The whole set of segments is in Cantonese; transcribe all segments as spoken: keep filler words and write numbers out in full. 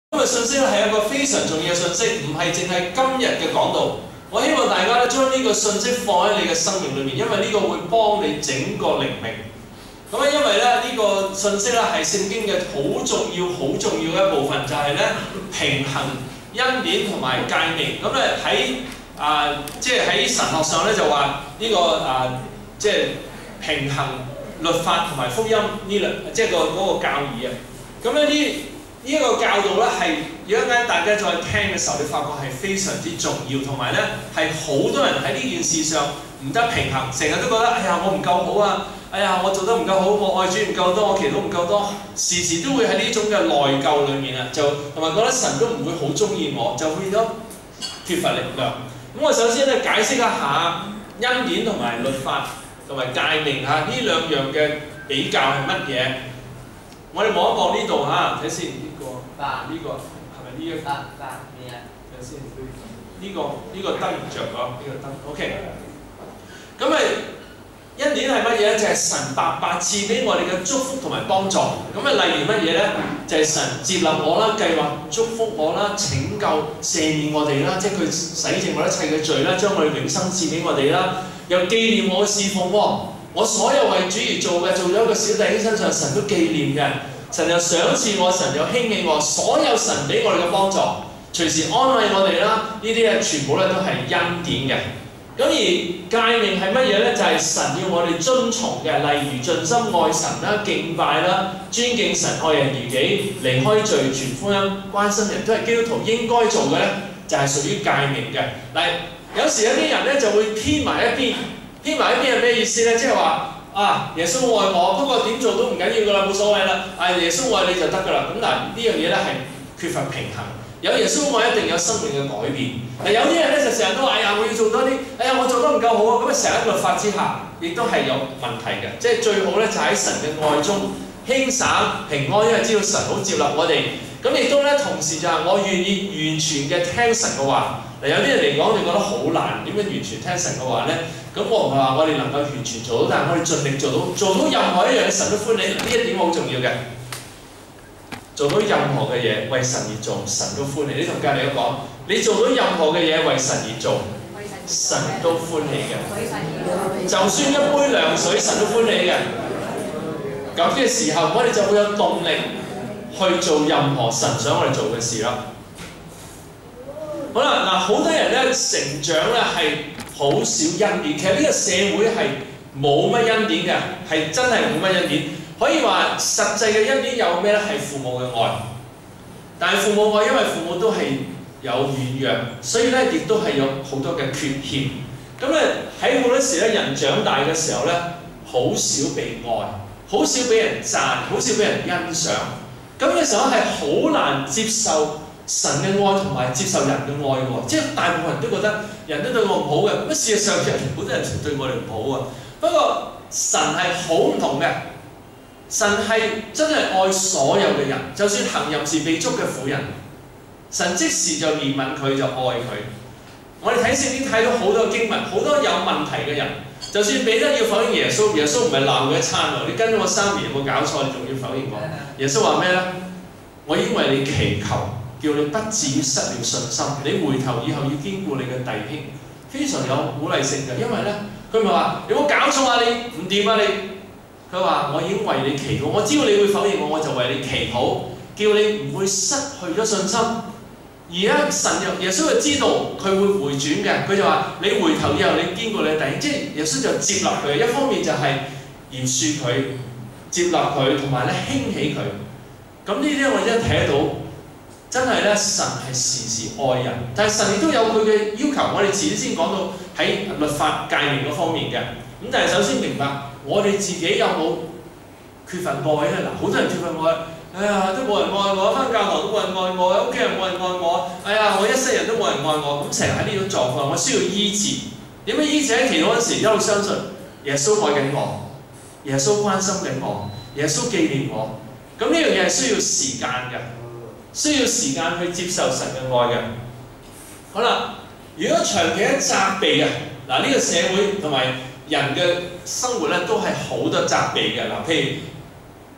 今日信息咧係一個非常重要嘅信息，唔係淨係今日嘅講道。我希望大家咧將呢個信息放喺你嘅生命裏面，因為呢個會幫你整個靈命。咁咧，因為咧呢個信息咧係聖經嘅好重要、好重要嘅一部分，就係咧平衡恩典同埋誡命。咁咧喺啊，即係喺神學上咧就話呢個啊，即係平衡律法同埋福音呢兩，即係個嗰個教義啊。咁咧呢？呢一個教導咧係，如果大家再聽嘅時候，你發覺係非常之重要，同埋咧係好多人喺呢件事上唔得平衡，成日都覺得哎呀我唔夠好啊，哎呀我做得唔夠好，我愛主唔夠多，我祈禱唔夠多，時時都會喺呢種嘅內疚裡面啊，就同埋覺得神都唔會好中意我，就變咗缺乏力量。咁我首先咧解釋一下恩典同埋律法同埋誡命嚇呢兩樣嘅比較係乜嘢？我哋望一望呢度嚇，睇先。嗱，呢個係咪呢一個？睇下先，呢個呢個燈唔着咗，呢個燈 OK。咁咪恩典係乜嘢咧？就係神白白賜俾我哋嘅祝福同埋幫助。咁啊，例如乜嘢咧？就係神接納我啦，計劃祝福我啦，拯救赦免我哋啦，即係佢洗淨我一切嘅罪啦，將我哋永生賜俾我哋啦，又紀念我嘅侍奉喎。我所有為主而做嘅，做咗一個小弟兄身上，神都紀念嘅。神又賞賜我，神又興起我，所有神俾我哋嘅幫助，隨時安慰我哋啦，呢啲咧全部咧都係恩典嘅。咁而誡命係乜嘢咧？就係、是、神要我哋遵從嘅，例如盡心愛神啦、敬拜啦、尊敬神、愛人如己、離開罪、傳福音、關心人，都係基督徒應該做嘅咧，就係、是、屬於誡命嘅。嗱，有時有啲人咧就會偏埋一邊，偏埋一邊係咩意思咧？即係話。啊！耶穌愛我，不過點做都唔緊要噶啦，冇所謂啦。啊！耶穌愛你就得噶啦。咁嗱，呢樣嘢咧係缺乏平衡。有耶穌愛一定有生命嘅改變。嗱，有啲人咧就成日都話：哎呀，我要做多啲，哎呀，我做得唔夠好啊！咁啊，成日喺律法之下，亦都係有問題嘅。即係最好咧，就喺神嘅愛中輕省平安，因為知道神好接納我哋。咁亦都咧，同時就係我願意完全嘅聽神嘅話。嗱，有啲人嚟講就覺得好難，點樣完全聽神嘅話咧？咁我唔係話我哋能夠完全做到，但係我哋盡力做到，做到任何一樣神都歡喜，呢一點好重要嘅。做到任何嘅嘢為神而做，神都歡喜。你同隔離講，你做到任何嘅嘢為神而做，神都歡喜嘅。就算一杯涼水，神都歡喜嘅。咁嘅時候，我哋就會有動力去做任何神想我哋做嘅事啦。好啦，嗱，好多人咧成長咧係好少恩典，其實呢個社會係冇乜恩典嘅，係真係冇乜恩典。可以話實際嘅恩典有咩咧？係父母嘅愛，但係父母愛因為父母都係有軟弱，所以咧亦都係有好多嘅缺陷。咁咧喺好多時咧，人長大嘅時候咧，好少被愛，好少俾人讚，好少俾人欣賞。咁嘅時候係好難接受神嘅愛同埋接受人嘅愛喎，即係大部分人都覺得人都對我唔好嘅，咁事實上人好多人對我哋唔好啊。不過神係好唔同嘅，神係真係愛所有嘅人，就算行淫時被捉嘅婦人，神即時就憐憫佢，就愛佢。我哋睇聖經睇到好多經文，好多有問題嘅人，就算彼得要否認耶穌，耶穌唔係鬧佢一餐喎，你跟咗我三年有冇搞錯？你仲要否認我？耶穌話咩咧？我已經為你祈求。叫你不至於失了信心，你回頭以後要堅固你嘅弟兄，非常有鼓勵性嘅。因為咧，佢咪話：有冇搞錯啊？你唔掂啊你！佢話：我已經為你祈禱，我知道你會否認我，我就為你祈禱，叫你唔會失去咗信心。而咧，神又耶穌就知道佢會回轉嘅，佢就話：你回頭以後，你堅固你嘅弟兄，即係耶穌就接納佢。一方面就係饒恕佢、接納佢，同埋咧興起佢。咁呢啲我真係睇得到。真係咧，神係時時愛人，但係神亦都有佢嘅要求。我哋遲啲先講到喺律法誡命嗰方面嘅。咁但係首先明白，我哋自己有冇缺乏愛咧？嗱，好多人缺乏愛，哎呀，都冇人愛我，返教堂都冇人愛我，屋企人冇人愛我，哎呀，我一世人都冇人愛我。咁成日喺呢種狀況，我需要醫治。點樣醫治？喺祈禱嗰陣時，一路相信耶穌愛緊我，耶穌關心緊我，耶穌紀念我。咁呢樣嘢係需要時間嘅。需要時間去接受神嘅愛嘅。好啦，如果長期喺責備嘅，嗱，呢個社會同埋人嘅生活咧，都係好多責備嘅。嗱，譬如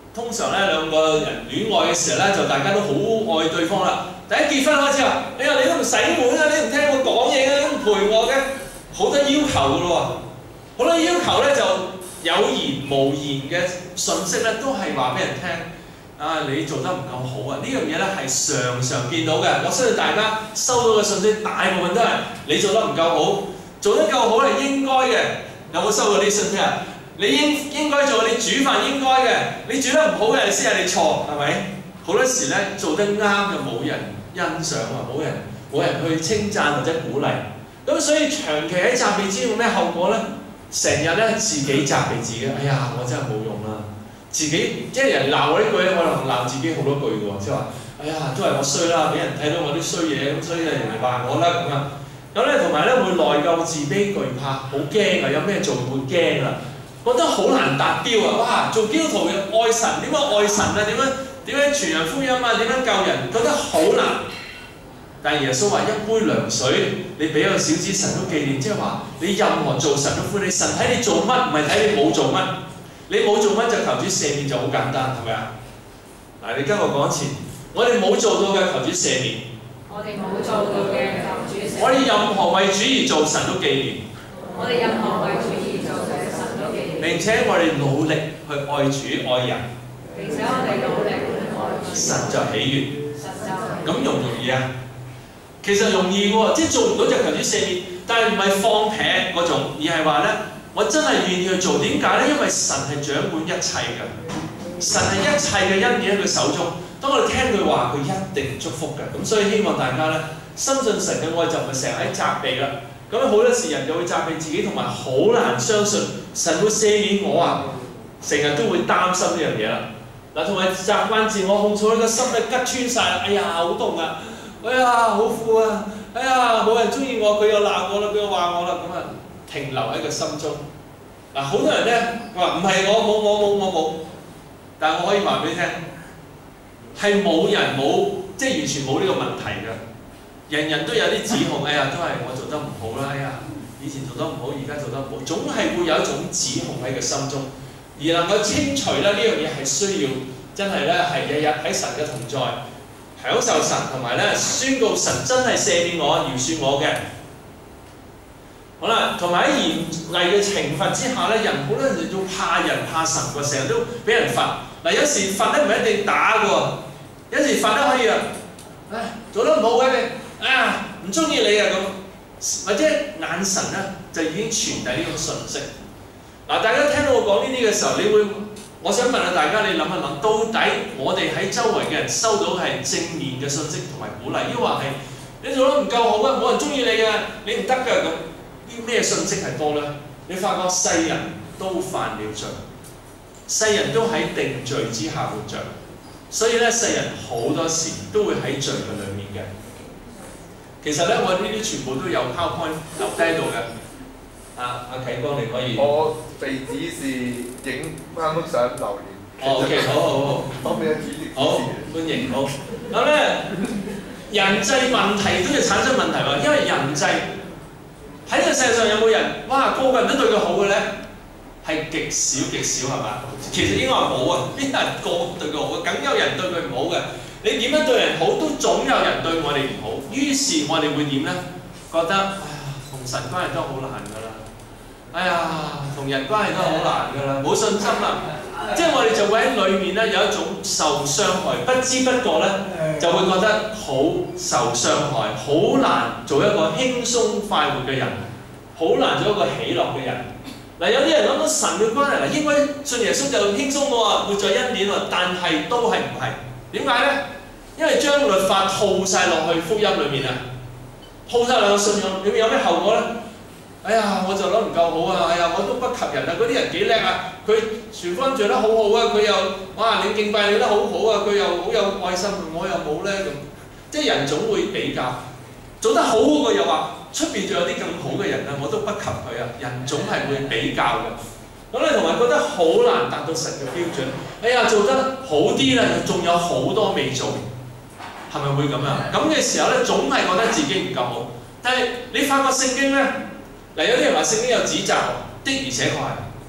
通常咧兩個人戀愛嘅時候咧，就大家都好愛對方啦。但一結婚開始話：你話你都唔洗碗啊，你唔聽我講嘢啊，你都唔陪我嘅，好多要求噶咯喎。好多要求咧就有言無言嘅訊息咧，都係話俾人聽。啊，你做得唔夠好啊！呢樣嘢咧係常常見到嘅。我相信大家收到嘅訊息，大部分都係你做得唔夠好，做得夠好係應該嘅。有冇收過呢啲訊息啊？你應應該做，你煮飯應該嘅，你煮得唔好嘅先係你錯，係咪？好多時咧做得啱就冇人欣賞啊，冇人冇人去稱讚或者鼓勵。咁所以長期喺責備之中有咩後果咧？成日咧自己責備自己，哎呀，我真係冇用啦！自己即係人鬧我呢句咧，可能鬧自己好多句嘅喎，即係話，哎呀，都係我衰啦，俾人睇到我啲衰嘢，咁所以人哋話我啦咁啊。咁咧同埋咧會內疚、自卑、懼怕，好驚啊！有咩做會驚啊！覺得好難達標啊！哇，做基督徒嘅愛神，點樣愛神啊？點樣點樣傳人福音啊？點樣救人？覺得好難。但係耶穌話：一杯涼水，你俾個小子，神都紀念，即係話你任何做神都歡喜。神睇你做乜，唔係睇你冇做乜。你冇做乜就求主赦免就好簡單，係咪啊？嗱，你跟我講一次，我哋冇做到嘅求主赦免。 我哋冇做到嘅求主赦免。 我哋任何為主而做，神都紀念。 我哋任何為主而做嘅神都紀念。 並且我哋努力去愛主愛人。 並且我哋努力去愛主。 神就喜悅。 神就喜悅。 咁容唔容易啊？其實容易喎，即係做唔到就求主赦免，但係唔係放平嗰種，而係話咧，我真係願意去做。點解咧？因為神係掌管一切嘅，神係一切嘅恩典喺佢手中。當我哋聽佢話，佢一定祝福嘅。咁所以希望大家咧，深信神嘅愛就唔係成日喺責備啦。咁好多時人就會責備自己，同埋好難相信神會赦免我啊！成日都會擔心呢樣嘢啦。嗱，同埋習慣自我控訴，呢個心咧拮穿晒啦，哎呀好痛啊！哎呀好苦啊！哎呀冇人中意我，佢又鬧我啦，佢又話我啦，咁啊停留喺個心中。嗱，好多人咧話唔係我冇我冇我冇，但係我可以話俾你聽，係冇人冇即係完全冇呢個問題嘅。人人都有啲指控，哎呀都係我做得唔好啦，哎呀以前做得唔好，而家做得唔好，總係會有一種指控喺佢心中，而能夠清除咧呢樣嘢係需要真係咧係日日喺神嘅同在。享受神同埋咧宣告神真係赦免我、饒恕我嘅。好啦，同埋喺嚴厲嘅懲罰之下咧，人好多人要怕人怕神喎，成日都俾人罰。嗱，有時罰咧唔係一定打嘅喎，有時罰咧可以啊，唉做得唔好嘅你啊唔中意你啊咁，或者眼神咧就已經傳遞呢種訊息。嗱，大家聽到我講呢啲嘅時候，你會我想問下大家，你諗一諗，到底我哋喺周圍嘅人收到係正面嘅信息同埋鼓勵，抑或係你做得唔夠好啊，冇人中意你嘅，你唔得㗎咁？啲咩信息係多咧？你發覺世人都犯了罪，世人都喺定罪之下活着，所以咧世人好多時都會喺罪嘅裏面嘅。其實咧，我呢啲全部都有 PowerPoint 留低喺度嘅。啊，阿啟光你可以。 我被指示影翻幅相留言。 哦 ，OK， 好好好。 當俾人指示。 好，歡迎好。咁咧，人際問題都要產生問題喎，因為人際喺呢個世界上有冇人哇個個人都對佢好嘅咧？係極少極少係嘛？其實應該話冇啊，邊有人個個對佢好嘅？梗有人對佢唔好嘅。你點樣對人好，都總有人對我哋唔好。於是我哋會點咧？覺得哎呀，同神關係都好難㗎啦。哎呀，同人關係都好難㗎啦，冇信心啦。即係我哋就會喺裏面咧有一種受傷害，不知不覺咧就會覺得好受傷害，好難做一個輕鬆快活嘅人，好難做一個喜樂嘅人。嗱，有啲人諗到神嘅關係，嗱應該信耶穌就輕鬆喎，活在恩典喎，但係都係唔係？點解咧？因為將律法套晒落去福音裏面啊，套晒落去信仰裏面有咩後果咧？哎呀，我就諗唔夠好啊！哎呀，我都不及人啊！嗰啲人幾叻啊！佢傳福音做得好好啊！佢又哇，你敬拜你得好好啊！佢又好有愛心，我又冇咧咁。即係人總會比較，做得好好嘅又話出邊仲有啲更好嘅人啊！我都不及佢啊！人總係會比較嘅。咁你同埋覺得好難達到神嘅標準。哎呀，做得好啲啦，仲有好多未做，係咪會咁啊？咁嘅時候咧，總係覺得自己唔夠好。但係你發覺聖經咧。嗱，有啲人話聖經有指責，的而且確係，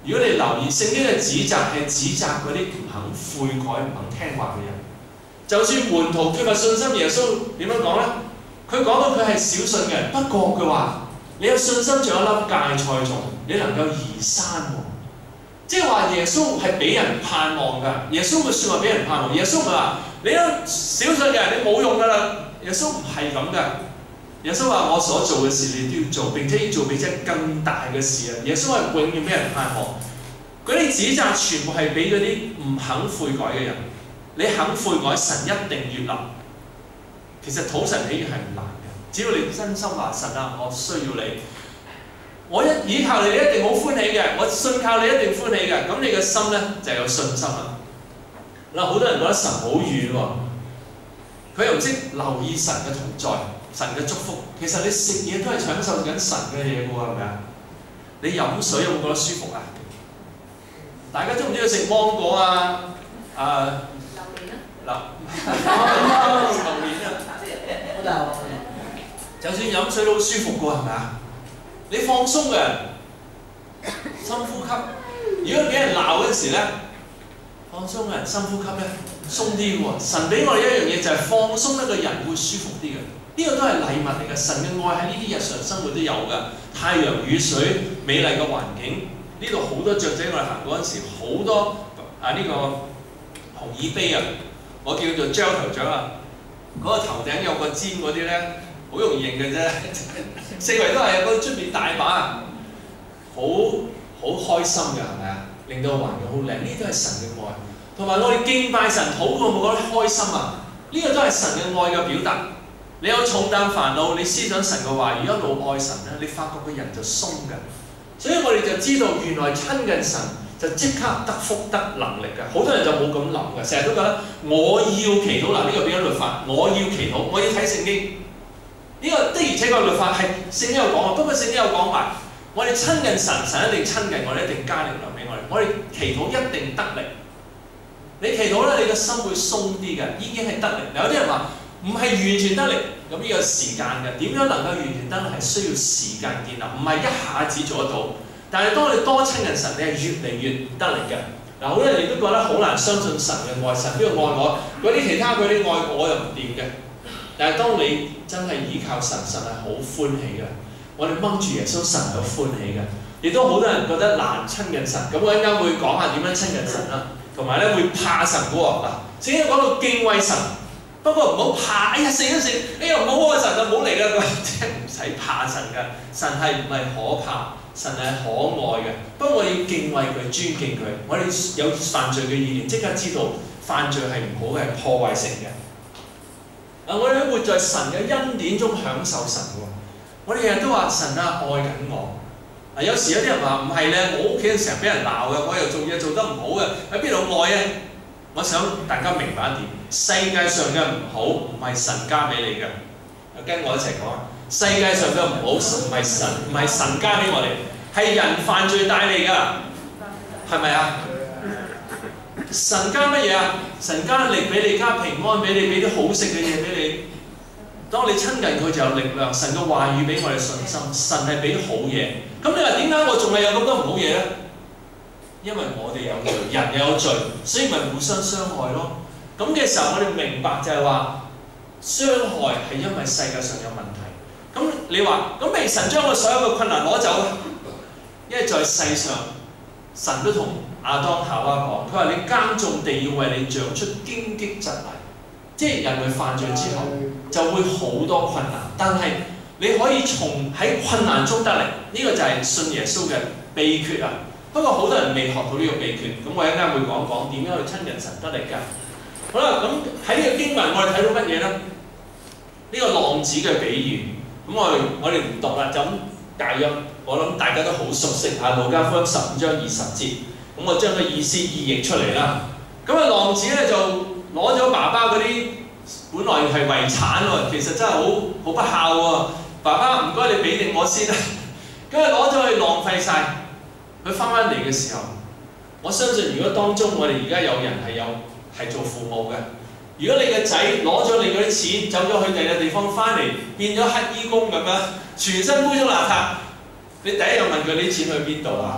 如果你留意聖經嘅指責係指責嗰啲唔肯悔改、唔肯聽話嘅人。就算門徒缺乏信心，耶穌點樣講咧？佢講到佢係小信嘅人，不過佢話你有信心像一粒芥菜種，你能夠移山喎。即係話耶穌係俾人盼望㗎。耶穌嘅説話俾人盼望。耶穌唔係話你有小信嘅人，你冇用㗎啦。耶穌唔係咁㗎。耶穌話：我所做嘅事你都要做，並且要做比這更大嘅事啊！耶穌係永遠俾人盼望。嗰啲指責全部係俾嗰啲唔肯悔改嘅人。你肯悔改，神一定悅納。其實討神喜悅係唔難嘅，只要你真心話神啊，我需要你，我一倚靠你，你一定好歡喜嘅，我信靠你一定歡喜嘅。咁你嘅心咧就有信心啦。嗱，好多人覺得神好遠喎，佢又唔識留意神嘅同在、神嘅祝福。其實你食嘢都係享受緊神嘅嘢喎，係咪啊？你飲水有冇覺得舒服啊？大家中唔中意食芒果啊？啊！嗱，榴蓮啊，就算飲水都好舒服㗎，係咪啊？你放鬆嘅人，深呼吸。如果俾人鬧嗰時咧，放鬆嘅人深呼吸咧，鬆啲喎。神俾我哋一樣嘢就係放鬆一個人會舒服啲嘅。呢個都係禮物嚟嘅。神嘅愛喺呢啲日常生活都有㗎。太陽、雨水、美麗嘅環境，呢度好多雀仔。我哋行過嗰陣時，好多啊呢、這個紅耳鵯啊！我叫做焦頭長啊，嗰、那個頭頂有個尖嗰啲咧，好容易認嘅啫。四圍都係，嗰出面大把，好好開心嘅係咪啊？令到環境好靚，呢啲都係神嘅愛。同埋我哋敬拜神，好過冇覺得開心啊！呢、這個都係神嘅愛嘅表達。你有重擔煩惱，你思想神嘅話語，一路愛神咧，你發覺個人就鬆嘅。所以我哋就知道原來親近神就即刻得福得能力嘅。好多人就冇咁諗嘅，成日都覺得我要祈禱嗱，呢、這個變咗律法，我要祈禱，我要睇聖經。呢、這個的而且確律法係聖經有講啊，不過聖經有講埋，我哋親近神，神一定親近我哋，一定加力量俾我哋。我哋祈禱一定得力。你祈禱咧，你個心會鬆啲嘅，已經係得力。有啲人話唔係完全得力，咁呢個時間嘅點樣能夠完全得力係需要時間建立，唔係一下子做得到。但係當你多親近神，你係越嚟越得力嘅。嗱，好多人亦都覺得好難相信神嘅愛，神邊個愛我？嗰啲其他嗰啲愛我又唔掂嘅。但係當你真係依靠神，神係好歡喜嘅。我哋掹住耶穌，神係好歡喜嘅。亦都好多人覺得難親近神，咁我一陣間會講下點樣親近神啦，同埋咧會怕神嘅喎。嗱，聖經講到敬畏神，不過唔好怕，哎呀死一死，哎呀唔好愛神就唔好嚟啦，即係唔使怕神嘅。神係唔係可怕？神係可愛嘅。不過我哋要敬畏佢，尊敬佢。我哋有犯罪嘅意念，即刻知道犯罪係唔好嘅，係破壞性嘅。嗱，我哋都活在神嘅恩典中享受神喎。我哋日日都話神啊愛緊我。嗱，有時有啲人話唔係咧，我屋企成日俾人鬧嘅，我又做嘢做得唔好嘅，喺邊度愛啊？我想大家明白一點，世界上嘅唔好唔係神加俾你嘅。跟我一齊講啊！世界上嘅唔好唔係神唔係神加俾我哋，係人犯罪帶嚟㗎，係咪啊？神加乜嘢啊？神加力俾你，加平安俾你，俾啲好食嘅嘢俾你。當你親近佢就有力量，神嘅話語俾我哋信心，神係俾好嘢。咁你話點解我仲係有咁多唔好嘢咧？因為我哋有罪，人有罪，所以咪互相傷害咯。咁嘅時候，我哋明白就係話，傷害係因為世界上有問題。咁你話，咁未神將我所有嘅困難攞走咧？因為在世上，神都同亞當夏娃講，佢話你耕種地要為你長出荊棘蒺藜，即係人類犯罪之後就會好多困難，但係你可以從喺困難中得力，呢、這個就係信耶穌嘅秘訣啊！不過好多人未學到呢個秘訣，咁我一陣間會講講點樣去親近神得力㗎。好啦，咁喺呢個經文我哋睇到乜嘢咧？呢、這個浪子嘅比喻，咁我哋我哋唔讀啦，就咁大約我諗大家都好熟悉啊，《路加福音》十五章二十節。咁我將個意思意譯出嚟啦。咁啊，浪子咧就攞咗爸爸嗰啲本來係遺產喎，其實真係好好不孝喎。爸爸唔該你俾定我先啦。咁啊攞咗去浪費晒。佢翻返嚟嘅時候，我相信如果當中我哋而家有人係有係做父母嘅，如果你嘅仔攞咗你嗰啲錢走咗去第二個地方翻嚟，變咗乞衣工咁樣，全身污糟邋遢，你第一樣問佢啲錢去邊度啊？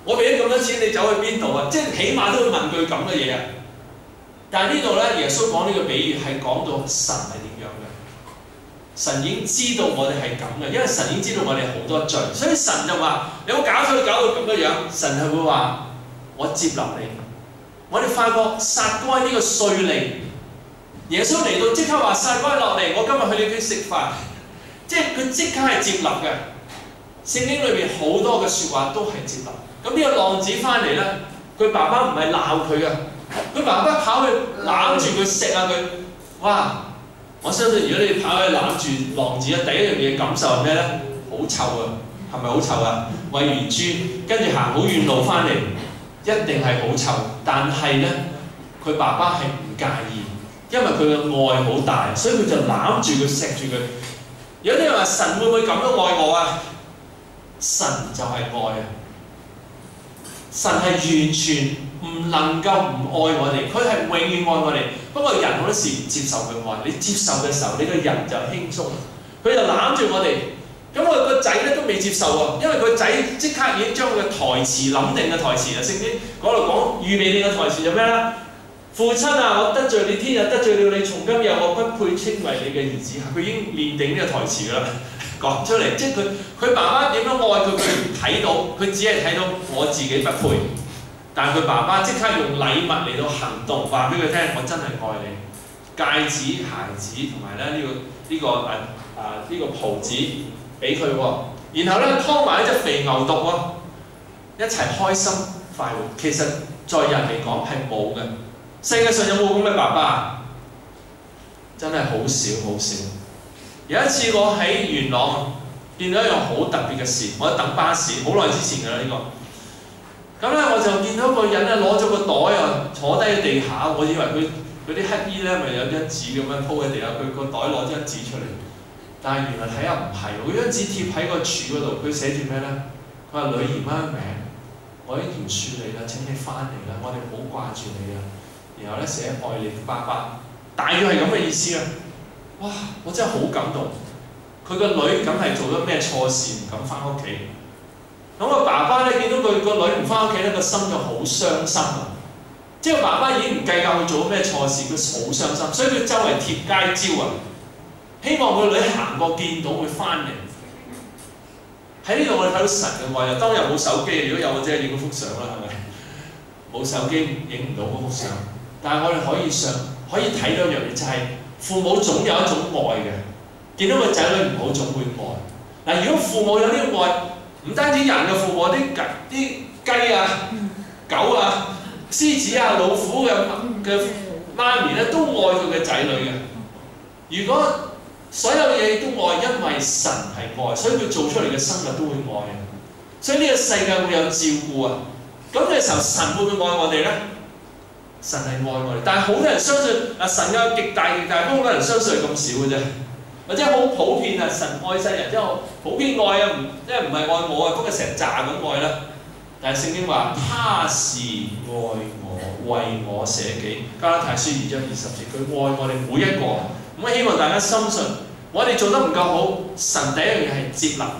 我俾咗咁多錢，你走去邊度啊？即係起碼都會問句咁嘅嘢啊！但係呢度咧，耶穌講呢個比喻係講到神係點樣嘅。神已經知道我哋係咁嘅，因為神已經知道我哋好多罪，所以神就話：你有冇搞錯搞到咁嘅樣？神係會話：我接納你。我哋發覺撒該呢個稅吏，耶穌嚟到即刻話：撒該落嚟，我今日去你屋企食飯。即係佢即刻係接納嘅。聖經裏面好多嘅説話都係接納。咁呢個浪子翻嚟咧，佢爸爸唔係鬧佢嘅，佢爸爸跑去攬住佢錫下佢。哇！我相信如果你跑去攬住浪子咧，第一樣嘢感受係咩咧？好臭啊！係咪好臭啊？餵完豬，跟住行好遠路翻嚟，一定係好臭。但係咧，佢爸爸係唔介意，因為佢嘅愛好大，所以佢就攬住佢錫住佢。有啲人話神會唔會咁樣愛我啊？神就係愛啊！神係完全唔能夠唔愛我哋，佢係永遠愛我哋。不過人好多時唔接受佢愛，你接受嘅時候，你個人就輕鬆。佢就攬住我哋，咁我個仔咧都未接受喎，因為個仔即刻已經將佢嘅台詞諗定嘅台詞啊，聖經嗰度講預備定嘅台詞就咩啦？父親啊，我得罪你，天日得罪了你，從今日我不配稱為你嘅兒子。佢已經練定呢個台詞㗎啦，講出嚟，即係佢佢爸爸點樣愛佢，佢唔睇到，佢只係睇到我自己不配。但係佢爸爸即刻用禮物嚟到行動，話俾佢聽：我真係愛你。戒指、鞋子同埋咧呢個呢、這個誒誒呢個袍子俾佢喎，然後咧劏埋一隻肥牛犢喎，一齊開心快活。其實在人嚟講係冇嘅，世界上有冇咁嘅爸爸？真係好少好少。有一次我喺元朗見到一樣好特別嘅事，我喺等巴士，好耐之前㗎啦呢個。咁咧我就見到個人咧攞咗個袋啊，坐低喺地下，我以為佢嗰啲乞衣咧咪有張紙咁樣鋪喺地下，佢個袋攞張紙出嚟，但係原來睇下唔係，嗰張紙貼喺個柱嗰度，佢寫住咩咧？佢話：女兒乜名？我已經饒恕你啦，請你翻嚟啦，我哋好掛住你啊！然後咧寫愛你爸爸，大約係咁嘅意思啊！哇！我真係好感動，佢個女梗係做咗咩錯事唔敢翻屋企。咁個爸爸咧見到佢個女唔翻屋企咧，個心就好傷心啊！即係爸爸已經唔計較佢做咗咩錯事，佢好傷心，所以佢周圍貼街招啊，希望個女行過見到會翻嚟。喺呢度我哋睇到神嘅愛啊！當日冇手機，如果有我即係影嗰幅相啦，係咪？冇手機影唔到嗰幅相，但係我哋可以上可以睇到一樣嘢，就係、是、父母總有一種愛嘅。見到個仔女唔好，總會愛。嗱，如果父母有呢個愛，唔單止人嘅父母，啲啲雞啊、狗啊、獅子啊、老虎嘅嘅媽咪咧，都愛佢嘅仔女嘅。如果所有嘢都愛，因為神係愛，所以佢做出嚟嘅生物都會愛啊。所以呢個世界會有照顧啊。咁嘅時候，神會唔會愛我哋咧？神係愛我哋，但係好多人相信啊，神有極大極大，不過好多人相信係咁少嘅啫。或者好普遍啊，神愛世人，即係普遍愛啊，唔即係唔係愛我啊，不過成扎咁愛啦。但係聖經話，他是愛我，為我捨己。加拉太書二章二十節，佢愛我哋每一個。咁希望大家深信，我哋做得唔夠好，神第一樣嘢係接納，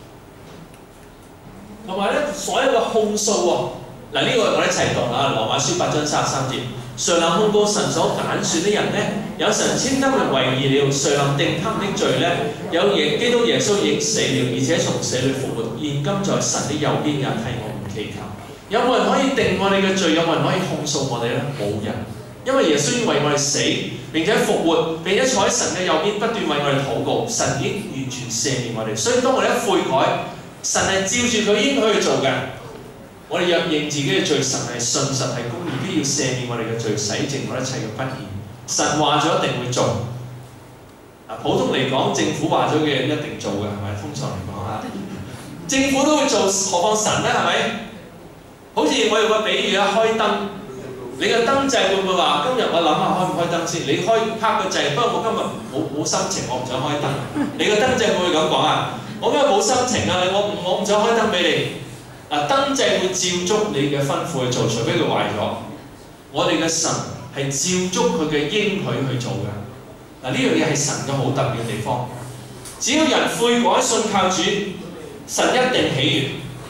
同埋咧所有嘅控訴喎。嗱，呢個我哋一齊讀啊，《羅馬書》八章三十三節。誰能控告神所揀選的人呢？有神稱他們為義了，誰能定他們的罪呢？有耶基督耶穌已經死了，而且從死裏復活，現今在神的右邊也替我們祈求。有冇人可以定我哋嘅罪？有冇人可以控訴我哋呢？冇人，因為耶穌已經為我哋死，並且復活，並且坐喺神嘅右邊，不斷為我哋禱告。神已經完全赦免我哋，所以當我哋一悔改，神係照住佢應許去做嘅。我哋若認自己嘅罪，神係信實係公義，必要赦免我哋嘅罪，洗淨我一切嘅不義。神話咗一定會做。啊，普通嚟講，政府話咗嘅一定做嘅，係咪？通常嚟講啊，政府都會做，何況神咧？係咪？好似我用個比喻啊，開燈，你嘅燈掣會唔會話今日我諗下開唔開燈先？你開拍個掣，不過我今日冇冇心情，我唔想開燈。你個燈掣會唔會咁講啊？我今日冇心情啊，我我唔想開燈俾你。嗱，燈掣會照足你嘅吩咐去做，除非佢壞咗。我哋嘅神係照足佢嘅應許去做嘅。嗱，呢樣嘢係神嘅好特別嘅地方。只要人悔改信靠主，神一定喜悅。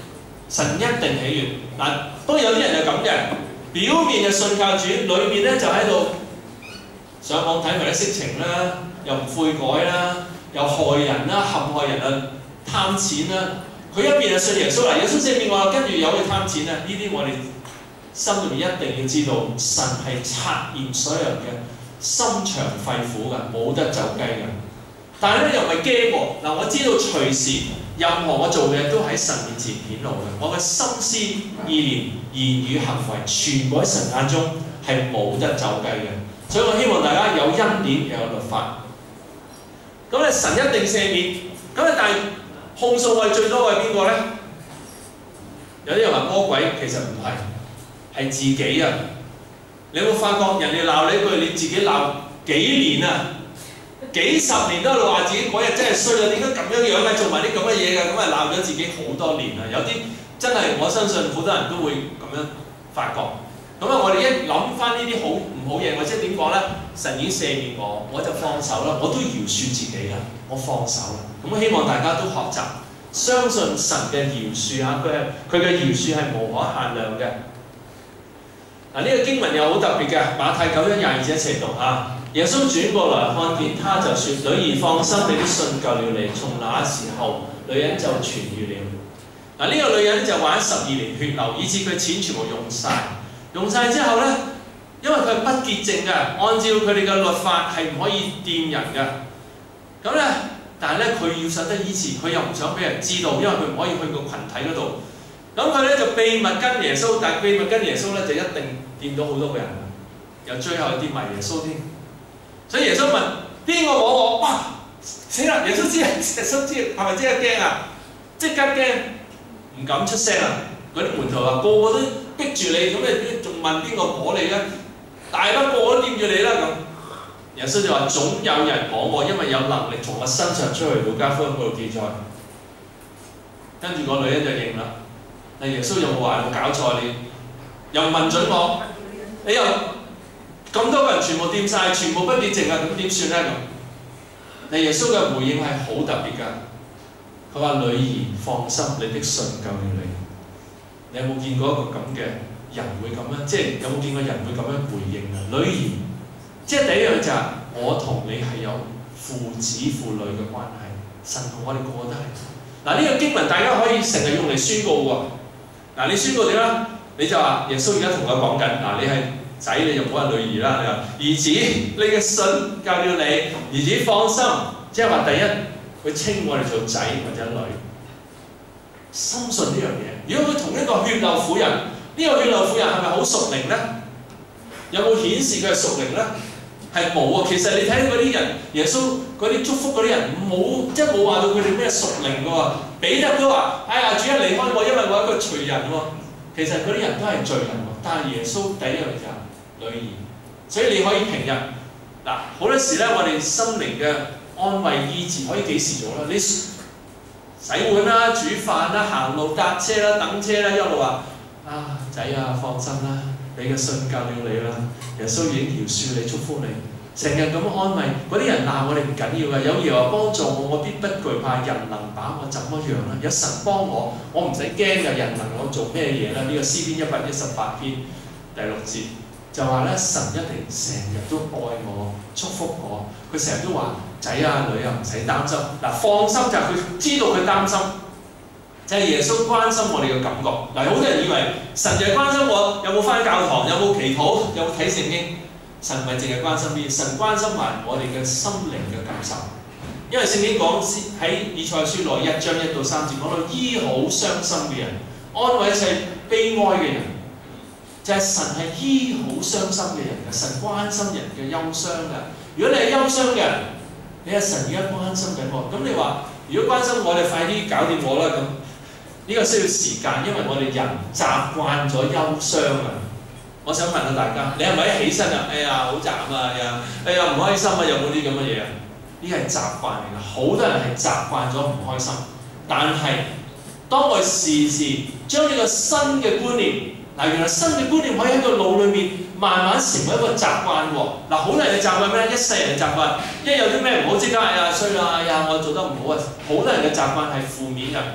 神一定喜悅。嗱，不過有啲人就咁嘅，表面就信靠主，裏面咧就喺度上網睇埋啲色情啦，又唔悔改啦，又害人啦、陷害人啊、貪錢啦。佢一邊就信耶穌啦，耶穌赦免我，跟住有去貪錢啊！呢啲我哋心裏面一定要知道，神係察驗所有人嘅心腸肺腑㗎，冇得走雞㗎。但係咧又唔係驚喎，嗱我知道隨時任何我做嘅都喺神面前顯露嘅，我嘅心思意念、言語行為，全部喺神眼中係冇得走雞嘅。所以我希望大家有恩典又有律法。咁咧神一定赦免，咁咧但係控訴我哋最多係邊個咧？有啲人話魔鬼，其實唔係，係自己啊！你有冇發覺人哋鬧你一句，你自己鬧幾年啊？幾十年都喺度話自己嗰日真係衰啊！點解咁樣樣嘅做埋啲咁嘅嘢㗎？咁啊鬧咗自己好多年啊！有啲真係我相信好多人都會咁樣發覺。咁啊，我哋一諗翻呢啲好唔好嘢，或者點講咧？神已經赦免我，我就放手啦，我都饒恕自己啦，我放手啦。咁希望大家都學習，相信神嘅饒恕啊！佢係佢嘅饒恕係無可限量嘅。嗱，呢個經文又好特別嘅，馬太九章廿二節一齊讀啊！耶穌轉過來看見他就説：女兒放心，你的信救了你。從那時候，女人就痊愈了。嗱，呢個女人就患咗十二年血流，以致佢錢全部用晒。用晒之後咧，因為佢係不潔淨嘅，按照佢哋嘅律法係唔可以掂人嘅。咁咧，但係咧佢要想得醫治，佢又唔想俾人知道，因為佢唔可以去個群體嗰度。咁佢咧就秘密跟耶穌，但係秘密跟耶穌咧就一定掂到好多個人，又最後掂埋耶穌添。所以耶穌問邊個摸我？哇！死啦！耶穌知，耶穌知係咪即刻驚啊？即刻驚，唔敢出聲啊！嗰啲門徒話：個個都逼住你，咁你仲問邊個摸你咧？大家個個都掂住你啦咁。耶穌就話：總有人摸我，因為有能力從我身上出去。路加福音嗰度記載。跟住個女人就認啦。但耶穌有冇話有冇搞錯你？又問準我，你又咁多個人全部掂晒，全部不潔淨啊！咁點算咧咁？但耶穌嘅回應係好特別㗎。佢話：女兒放心，你的信救了你。你有冇見過一個咁嘅人會咁樣？即係有冇見過人會咁樣回應啊？女兒，即係第一樣就係我同你係有父子父女嘅關係，神同我哋個個都係。嗱，呢個經文大家可以成日用嚟宣告喎。嗱，你宣告點啦？你就話耶穌而家同我講緊，嗱，你係仔你就唔好話女兒啦。你話兒子，你嘅信救了你，兒子放心。即係話第一，佢稱我哋做仔或者女。深信呢樣嘢。如果佢同呢個血流婦人，呢、這個血流婦人係咪好屬靈咧？有冇顯示佢係屬靈咧？係冇喎。其實你睇嗰啲人，耶穌嗰啲祝福嗰啲人，冇即係冇話到佢哋咩屬靈嘅喎。彼得都話：哎呀，主啊離開我，因為我係一個罪人喎。其實嗰啲人都係罪人喎。但係耶穌第一樣就係女兒，所以你可以平日嗱好多時咧，我哋心靈嘅安慰醫治可以幾時做咧？你洗碗啦、煮飯啦、行路搭車啦、等車啦，一路話啊仔啊放心啦，你嘅信救了你啦，耶穌已經饒恕你、祝福你，成日咁安慰嗰啲人鬧我哋唔緊要嘅，有耶和華幫助我，我必不懼怕，人能把我怎麼樣啦？有神幫我，我唔使驚嘅，人能我做咩嘢啦？呢、這個詩篇一百一十八篇第六節就話咧，神一定成日都愛我、祝福我，佢成日都話。仔啊女啊唔使擔心，嗱放心就係佢知道佢擔心，就係、是、耶穌關心我哋嘅感覺。嗱好多人以為神就係關心我有冇返教堂，有冇祈禱，有冇睇聖經。神唔係淨係關心呢啲，神關心埋我哋嘅心靈嘅感受。因為聖經講喺以賽亞書內一章一到三節講到醫好傷心嘅人，安慰一切悲哀嘅人，就係、是、神係醫好傷心嘅人嘅，神關心人嘅憂傷嘅。如果你係憂傷嘅人，你係神而家關心緊我，咁你話如果關心我哋，快啲搞掂我啦咁。呢、這個需要時間，因為我哋人習慣咗憂傷啊。我想問下大家，你係咪一起身啊？哎呀，好慘啊！哎呀，哎呀，唔開心啊！有冇啲咁嘅嘢啊？呢係習慣嚟㗎，好多人係習慣咗唔開心。但係當我時時將呢個新嘅觀念，嗱原來新嘅觀念可以喺個腦裏面慢慢成為一個習慣喎。嗱，好多人嘅習慣咩？一世人嘅習慣，一有啲咩唔好即刻哎呀衰啦，哎呀我做得唔好啊！好多人嘅習慣係負面㗎。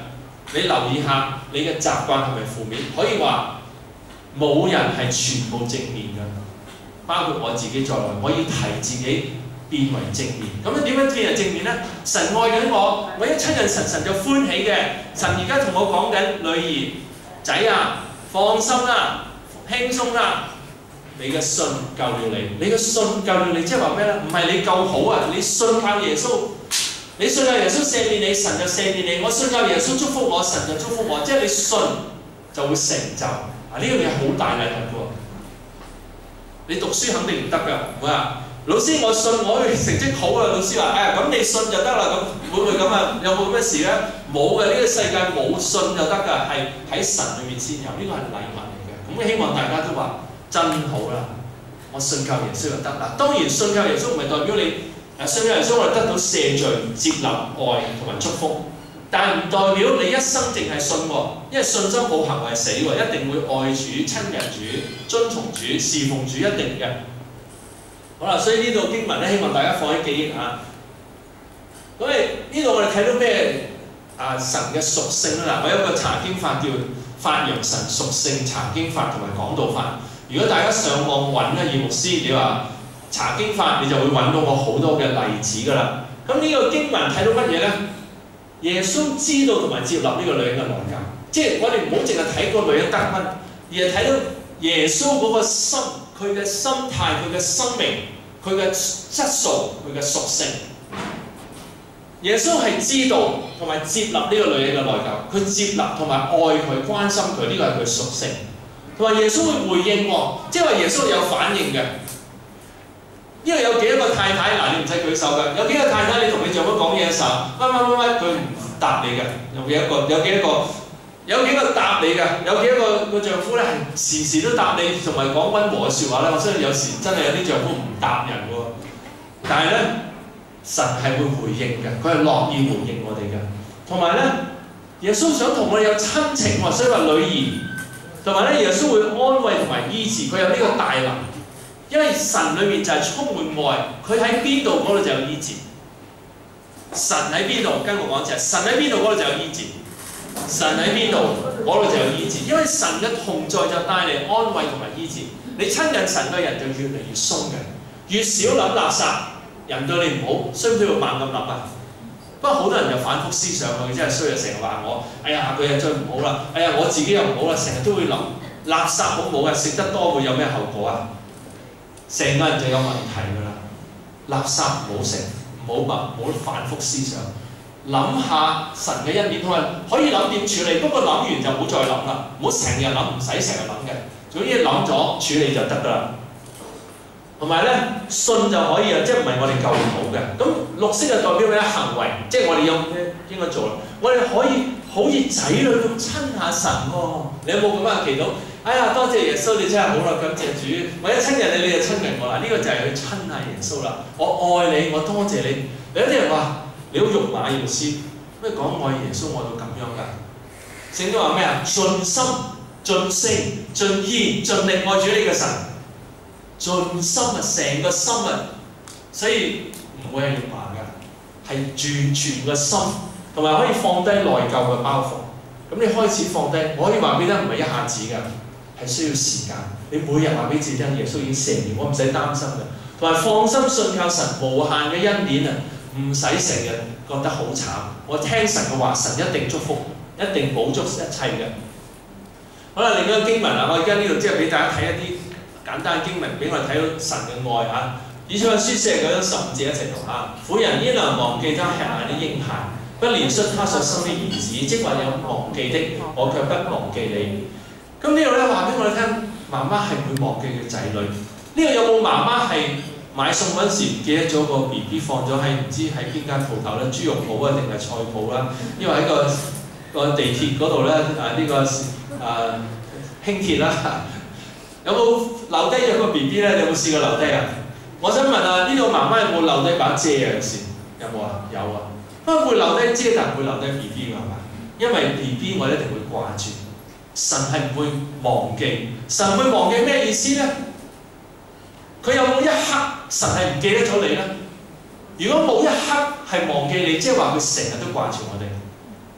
你留意下你嘅習慣係咪負面？可以話冇人係全部正面嘅，包括我自己在內，我要提自己變為正面。咁樣點樣變為正面呢？神愛緊我，我一親近神，神就歡喜嘅。神而家同我講緊女兒仔啊，放心啦，輕鬆啦。你嘅信救了你，你嘅信救了你，即係話咩咧？唔係你夠好啊，你信靠耶穌，你信靠耶穌赦免你，神就赦免你。我信靠耶穌祝福我，神就祝福我。即係你信就會成就啊！呢樣嘢好大禮物嘅喎。你讀書肯定唔得㗎，唔會話老師我信我成績好啊，老師話誒咁你信就得啦，咁會唔會咁啊？有冇咩事咧？冇嘅，呢個世界冇信就得㗎，係喺神裏面先有，呢個係禮物嚟嘅。咁希望大家都話。真好啦！我信靠耶穌就得嗱。當然信靠耶穌唔係代表你誒信靠耶穌我哋得到赦罪、接納、愛同埋祝福，但係唔代表你一生淨係信喎，因為信心冇行為係死喎，一定會愛主、親近主、遵從主、侍奉主，一定嘅。好啦，所以呢度經文咧，希望大家放喺記憶下。咁誒呢度我哋睇到咩啊？神嘅屬性啦，我有一個查經法叫發揚神屬性查經法同埋講道法。如果大家上網揾咧，葉牧師，你話查經法，你就會揾到我好多嘅例子㗎啦。咁呢個經文睇到乜嘢咧？耶穌知道同埋接納呢個女人嘅內疚，即係我哋唔好淨係睇個女人得分，而係睇到耶穌嗰個心，佢嘅心態、佢嘅生命、佢嘅質素、佢嘅屬性。耶穌係知道同埋接納呢個女人嘅內疚，佢接納同埋愛佢、關心佢，呢個係佢屬性。同埋耶穌會回應喎，即係話耶穌有反應嘅。因為有幾多個太太嗱，你唔使舉手㗎。有幾個太太你同你丈夫講嘢嘅時候，乜乜乜乜，佢唔答你嘅。有幾多個？有幾多個？有幾個答你嘅？有幾多個個丈夫咧係時時都答你，同埋講溫和嘅説話咧？我相信有時真係有啲丈夫唔答人喎。但係咧，神係會回應嘅，佢係樂意回應我哋嘅。同埋咧，耶穌想同我哋有親情喎，所以話女兒。同埋咧，耶穌會安慰同埋醫治，佢有呢個大能，因為神裏面就係充滿愛，佢喺邊度嗰度就有醫治。神喺邊度？跟我講就係神喺邊度嗰度就有醫治，神喺邊度嗰度就有醫治，因為神嘅同在就帶嚟安慰同埋醫治。你親近神嘅人就越嚟越鬆嘅，越少諗垃圾，人對你唔好，需唔需要猛咁諗啊？不過好多人就反覆思想佢真係衰啊！成日話我，哎呀佢又最唔好啦，哎呀我自己又唔好啦，成日都會諗垃圾好唔好啊？食得多會有咩後果啊？成個人就有問題㗎啦！垃圾唔好食，唔好問，唔好反覆思想，諗下神嘅恩典，同埋可以諗點處理。不過諗完就唔好再諗啦，唔好成日諗，唔使成日諗嘅。總之諗咗處理就得㗎啦。同埋咧，信就可以啊，即係唔係我哋夠好嘅。咁綠色就代表咩咧？行為，即係我哋有咩應該做啦。我哋可以好似仔女咁親下神喎、哦。你有冇咁樣祈禱？哎呀，多謝耶穌，你真係好啦，感謝主。我一親近你，你就親近我啦。呢、這個就係去親下耶穌啦。我愛你，我多謝你。有啲人話你好肉麻耶穌，咩講愛耶穌愛到咁樣㗎？聖經話咩啊？盡心、盡性、盡意、盡力愛主呢個神。盡心啊，成個心啊，所以唔會係肉麻㗎，係完全個心，同埋可以放低內疚嘅包袱。咁你開始放低，我可以話俾你聽，唔係一下子㗎，係需要時間。你每日話俾自己聽，耶穌已經赦免，我唔使擔心嘅。同埋放心信靠神無限嘅恩典啊，唔使成日覺得好慘。我聽神嘅話，神一定祝福，一定補足一切嘅。好啦，另一個經文啊，我而家呢度即係俾大家睇一啲簡單經文俾我哋睇到神嘅愛嚇。以賽亞書四十九章十五節一齊讀下。婦人焉能忘記他吃奶的嬰孩，不憐恤他所生的兒子？即或有忘記的，我卻不忘記你。咁呢度咧話俾我哋聽，媽媽係唔會忘記佢仔女。呢度有冇媽媽係買餸嗰陣時唔記得咗個 B B 放咗喺唔知喺邊間鋪頭咧，豬肉鋪啊定係菜鋪啦？因為喺個個地鐵嗰度咧啊呢、呢個啊輕鐵啦。有冇留低咗個 B B 咧？你有冇試過留低啊？我想問啊，呢度媽媽有冇留低把遮啊？有時有冇啊？有啊。不過會留低遮，但唔會留低 B B 㗎，係嘛？因為 B B 我一定會掛住。神係唔會忘記。神會忘記咩意思咧？佢有冇一刻神係唔記得咗你咧？如果冇一刻係忘記你，即係話佢成日都掛住我哋。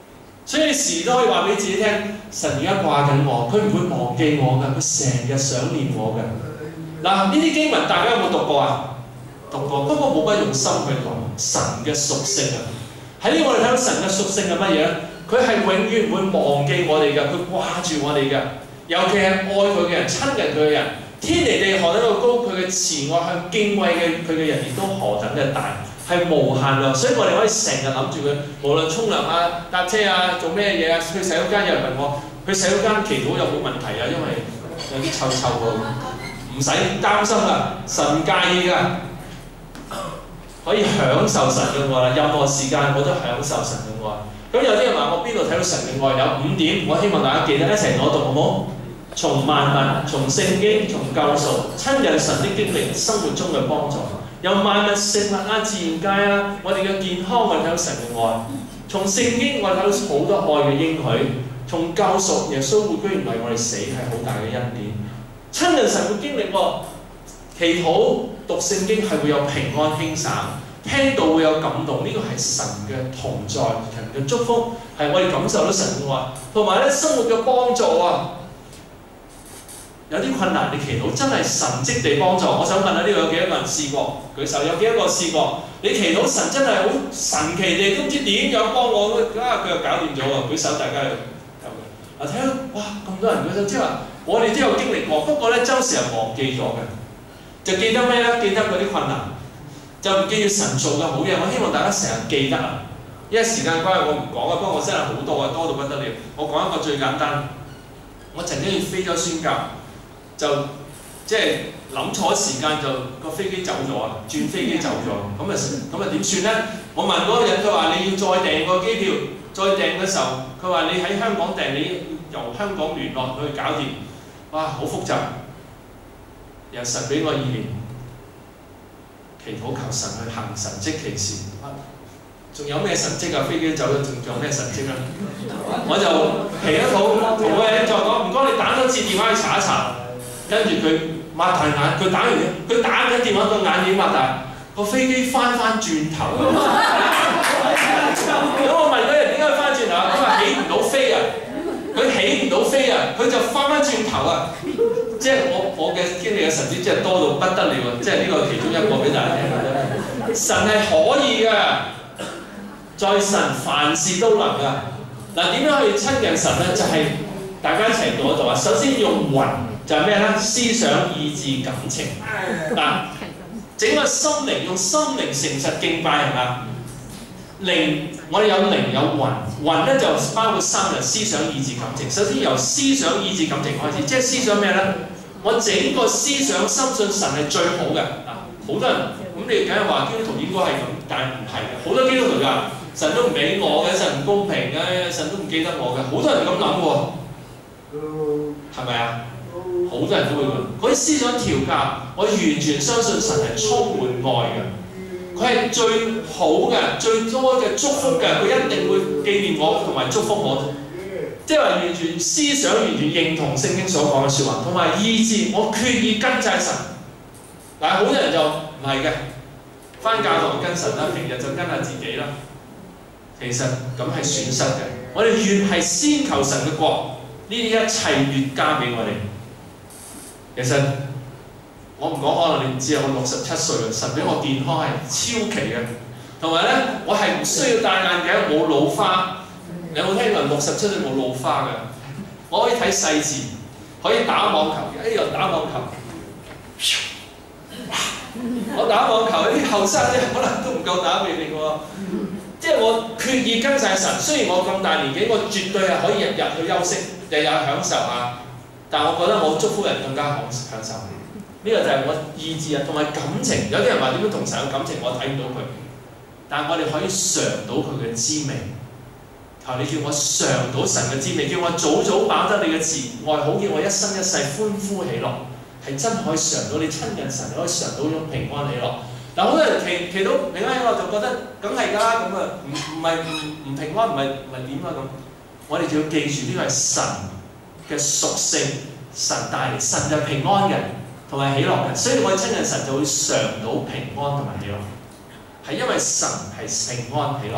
所以你時都可以話俾自己聽，神而家掛緊我，佢唔會忘記我㗎，佢成日想念我㗎。嗱，呢啲經文大家有冇讀過啊？讀過，不過冇乜用心去讀神嘅屬性啊。喺呢，我哋睇到神嘅屬性係乜嘢咧？佢係永遠唔會忘記我哋㗎，佢掛住我哋㗎。尤其係愛佢嘅人、親近佢嘅人，天離地何等嘅高，佢嘅慈愛向敬畏嘅佢嘅人亦都何等嘅大，係無限量。所以我哋可以成日諗住佢，無論沖涼啊、搭車啊、做咩嘢啊，去洗手間有人問我，去洗手間祈禱有冇問題啊？因為有啲臭臭喎，唔使擔心啦，神唔介意㗎。可以享受神嘅愛啦，任何時間我都享受神嘅愛。咁有啲人話我邊度睇到神嘅愛？有五點，我希望大家記得，一齊攞讀好冇？從萬物、從聖經、從救贖、親近神的經歷、生活中嘅幫助，由萬物食物啊、自然界啊，我哋嘅健康我哋睇到神嘅愛。從聖經我哋睇到好多愛嘅應許。從救贖，耶穌會居然為我哋死係好大嘅恩典。親近神嘅經歷喎。祈禱讀聖經係會有平安輕省，聽到會有感動，呢個係神嘅同在，神嘅祝福，係我哋感受到神嘅愛。同埋咧生活嘅幫助啊，有啲困難你祈禱真係神蹟地幫助。我想問下呢度有幾多個人試過？舉手，有幾多個試過？你祈禱神真係好神奇地，都唔知點樣幫我，啊佢又搞掂咗喎！舉手，大家有有嘅。啊睇到哇咁多人舉手，即係話我哋都有經歷過，不過咧周時係忘記咗嘅。就記得咩咧？記得嗰啲困難，就唔記住神做嘅好嘢。我希望大家成日記得啊！因為時間關係，我唔講啊。不過我真係好多啊，多到不得了。我講一個最簡單。我曾經要飛咗宣教，就即係諗錯時間，就個飛機走咗啊，轉飛機走咗。咁啊咁啊點算咧？我問嗰個人，佢話你要再訂個機票，再訂嘅時候，佢話你喺香港訂，你由香港聯絡去搞掂。哇，好複雜。由神俾我意念，祈禱求神去行神蹟奇事。仲有咩神蹟啊？飛機走咗，仲有咩神蹟啊？我就祈禱，同嗰人再講，唔該你打多次電話去查一查。跟住佢擘大眼，佢打完佢打緊電話個眼已經擘大，個飛機翻翻轉頭。咁我問嗰人點解翻轉頭？佢話起唔到飛啊！佢起唔到飛啊！佢就翻翻轉頭啊！即係我我嘅經歷嘅神蹟，即係多到不得了啊！即係呢個其中一個俾大家聽嘅。神係可以嘅，在神凡事都能㗎。嗱，點樣去親近神咧？就係、是、大家一齊讀一讀啊！首先用魂就係咩咧？思想、意志、感情。嗱，整個心靈用心靈誠實敬拜係嘛？靈我哋有靈有魂，魂咧就包括三樣：思想、意志、感情。首先由思想、意志、感情開始，即係思想咩咧？我整個思想深信神係最好嘅。啊，好多人咁你梗係話基督徒應該係咁，但係唔係嘅。好多基督徒㗎，神都唔俾我嘅，神唔公平嘅，神都唔記得我嘅。好多人咁諗喎，係咪啊？好多人都會咁。嗰啲思想調教，我完全相信神係充滿愛嘅。佢係最好嘅、最多嘅祝福嘅，佢一定會紀念我同埋祝福我。即係話完全思想完全認同聖經所講嘅説話，同埋意志，我決意跟晒神。但係好多人就唔係嘅，返教堂跟神啦，平日就跟下自己啦。其實咁係損失嘅。我哋越係先求神嘅國，呢啲一切越加俾我哋。其實我唔講，可能你唔知啊，我六十七歲啦，神俾我健康係超奇嘅，同埋咧我係唔需要戴眼鏡，冇老花。你有冇聽過六十七歲冇老花嘅？我可以睇細字，可以打網球嘅，哎又打網球。我打網球啲後生咧，可能都唔夠打俾你喎。即係我決意跟晒神，雖然我咁大年紀，我絕對係可以日日去休息，日日享受下。但我覺得我祝福人更加享享受。呢、這個就係我意志啊，同埋感情。有啲人話點樣同神有感情，我睇唔到佢。但係我哋可以嘗到佢嘅滋味。求你叫我嘗到神嘅滋味，叫我早早飽得你嘅慈愛，好叫我一生一世歡呼喜樂。係真可以嘗到你親近神，可以嘗到種平安喜樂。但好多人祈祈到平安喜樂就覺得梗係㗎啦，咁啊唔唔係唔唔平安，唔係唔係點啊咁。我哋就要記住呢個係神嘅屬性，神帶嚟神就平安嘅同埋喜樂嘅，所以我哋親近神就會嘗到平安同埋喜樂。係因為神係平安喜樂。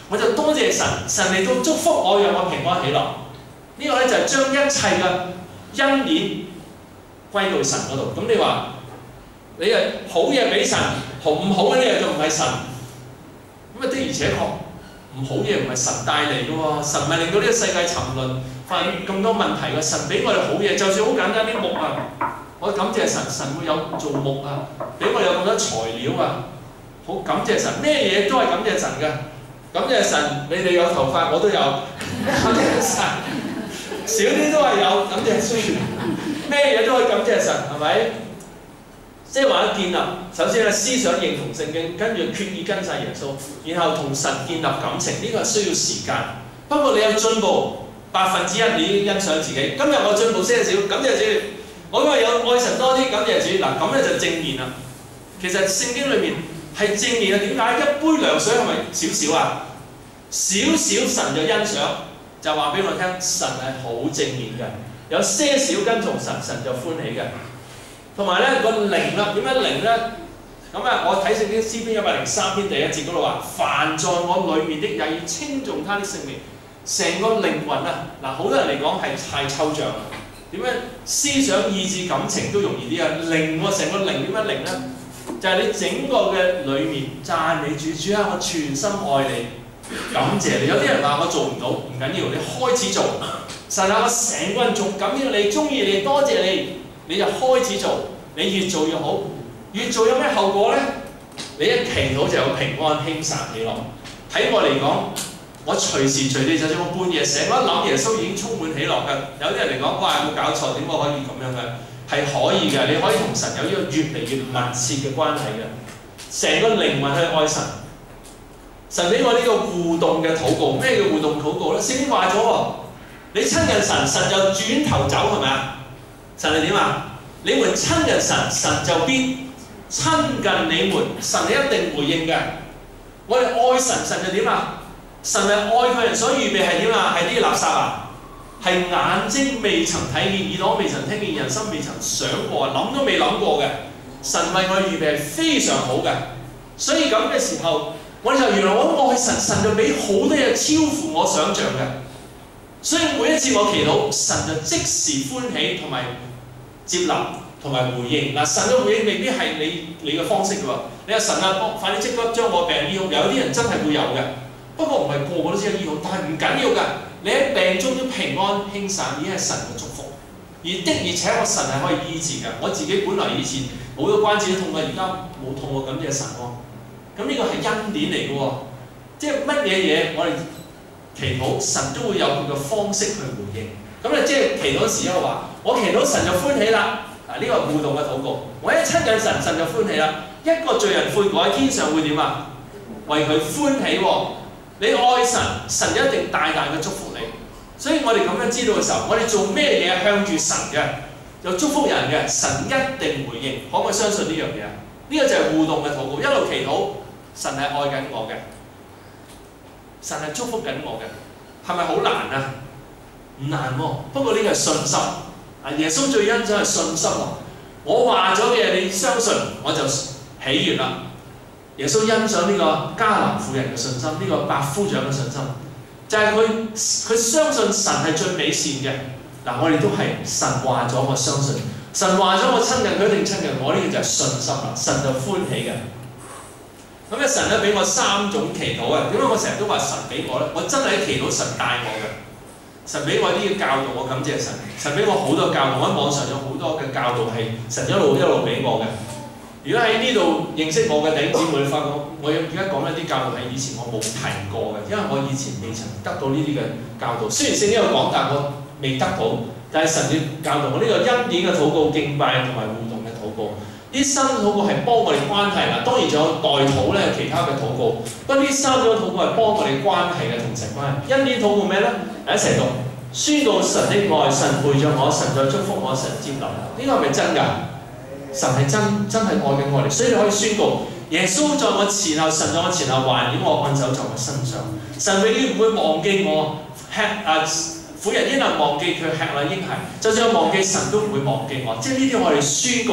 我就多謝神，神嚟到祝福我，讓我平安喜樂。呢、這個咧就係將一切嘅恩典歸到神嗰度。咁你話你係好嘢俾神，好唔好嘅呢嘢就唔係神。咁啊的而且確唔好嘢唔係神帶嚟嘅喎，神咪令到呢個世界沉淪，發現咁多問題嘅。神俾我哋好嘢，就算好簡單啲木啊，我感謝神，神會有做木啊，俾我哋有咁多材料啊，好感謝神，咩嘢都係感謝神嘅。感謝神，你哋有頭髮，我都有，感謝神，少啲都係有，感謝主，咩嘢都可以感謝神，係咪？即係話建立，首先咧思想認同聖經，跟住決意跟晒耶穌，然後同神建立感情，呢、這個係需要時間。不過你有進步百分之一，你已經欣賞自己。今日我進步些少，感謝主。我因為有愛神多啲，感謝主。嗱咁咧就正面啦。其實聖經裏面係正面嘅，點解？一杯涼水係咪少少啊？少少神就欣賞，就話俾我聽，神係好正面嘅。有些少跟從神，神就歡喜嘅。同埋咧個靈啦，點樣靈咧？咁啊，我睇聖經詩篇一百零三篇第一節嗰度話：凡在我裏面的，也要稱頌他的聖名。成個靈魂啊，嗱，好多人嚟講係太抽象啦。點樣思想、意志、感情都容易啲啊？靈喎，成個靈點樣靈咧？就係、是、你整個嘅裏面讚美主，主啊，我全心愛你。感謝你，有啲人話我做唔到，唔緊要，你開始做。神啊，我成個人仲感謝你，中意你，多謝你，你就開始做。你越做越好，越做有咩後果咧？你一祈禱就有平安輕散喜樂。喺我嚟講，我隨時隨地，就算我半夜醒，我一諗耶穌已經充滿喜樂嘅。有啲人嚟講，哇，有冇搞錯？點解可以咁樣嘅？係可以嘅，你可以同神有呢個越嚟越密切嘅關係嘅，成個靈魂去愛神。神俾我呢個互動嘅禱告，咩叫互動禱告咧？聖經話咗喎，你親近神，神就轉頭走，係咪啊？神係點啊？你們親近神，神就必親近你們，神係一定回應嘅。我哋愛神，神就點啊？神係愛佢人所預備係點啊？係啲垃圾啊？係眼睛未曾睇見，耳朵未曾聽見，人心未曾想過，諗都未諗過嘅。神為我預備係非常好嘅，所以咁嘅時候。我就原來我愛神，神就俾好多嘢超乎我想像嘅，所以每一次我祈禱，神就即時歡喜同埋接納同埋回應。嗱，神嘅回應未必係你你嘅方式嘅喎。你話神啊，快啲即刻將我病醫好，有啲人真係會有嘅。不過唔係個個都知道醫好，但係唔緊要㗎。你喺病中都平安輕散，已經係神嘅祝福。而的而且確神係可以醫治嘅。我自己本來以前好多關節都痛嘅，而家冇痛喎，感謝神喎。咁呢個係恩典嚟嘅喎，即係乜嘢嘢我哋祈禱，神都會有佢嘅方式去回應。咁咧即係祈禱時咧話，我祈禱神就歡喜啦。嗱，呢個係互動嘅禱告。我一親近神，神就歡喜啦。一個罪人悔改，天上會點啊？為佢歡喜喎。你愛神，神一定大大嘅祝福你。所以我哋咁樣知道嘅時候，我哋做咩嘢向住神嘅，有祝福人嘅，神一定回應。可唔可以相信呢樣嘢啊？呢個就係互動嘅禱告，一路祈禱。神係愛緊我嘅，神係祝福緊我嘅，係咪好難啊？唔難喎、啊，不過呢個係信心。啊，耶穌最欣賞係信心喎。我話咗嘅嘢你相信，我就喜悅啦。耶穌欣賞呢個迦南婦人嘅信心，呢、這個百夫長嘅信心，就係佢佢相信神係最美善嘅。嗱，我哋都係神話咗，我相信神話咗，我親近佢一定親近我，呢、這個就係信心啦。神就歡喜嘅。咁咧神咧俾我三種祈禱啊！點解我成日都話神俾我咧？我真係祈禱神帶我嘅，神俾我啲嘅教導，我感謝神。神俾我好多教導，我喺網上有好多嘅教導係神一路一路俾我嘅。如果喺呢度認識我嘅弟兄姊妹，你發覺我而家講一啲教導係以前我冇提過嘅，因為我以前未曾得到呢啲嘅教導。雖然聖經有講，但我未得到。但係神要教導我呢個恩典嘅禱告、敬拜同埋互動嘅禱告。呢三種禱告係幫我哋關係啦，當然仲有代禱咧，其他嘅禱告。不過呢三種禱告係幫我哋關係嘅同神關係。恩典禱告咩咧？一齊讀，宣告神的愛，神陪着我，神在祝福我，神接納。呢、這個係咪真㗎？神係真真係愛緊我哋，所以你可以宣告耶穌在我前後，神在我前後環繞我，按手在我身上。神永遠唔會忘記我吃啊！婦人焉能忘記佢吃奶嬰孩？就算我忘記神都唔會忘記我。即係呢啲我哋宣告。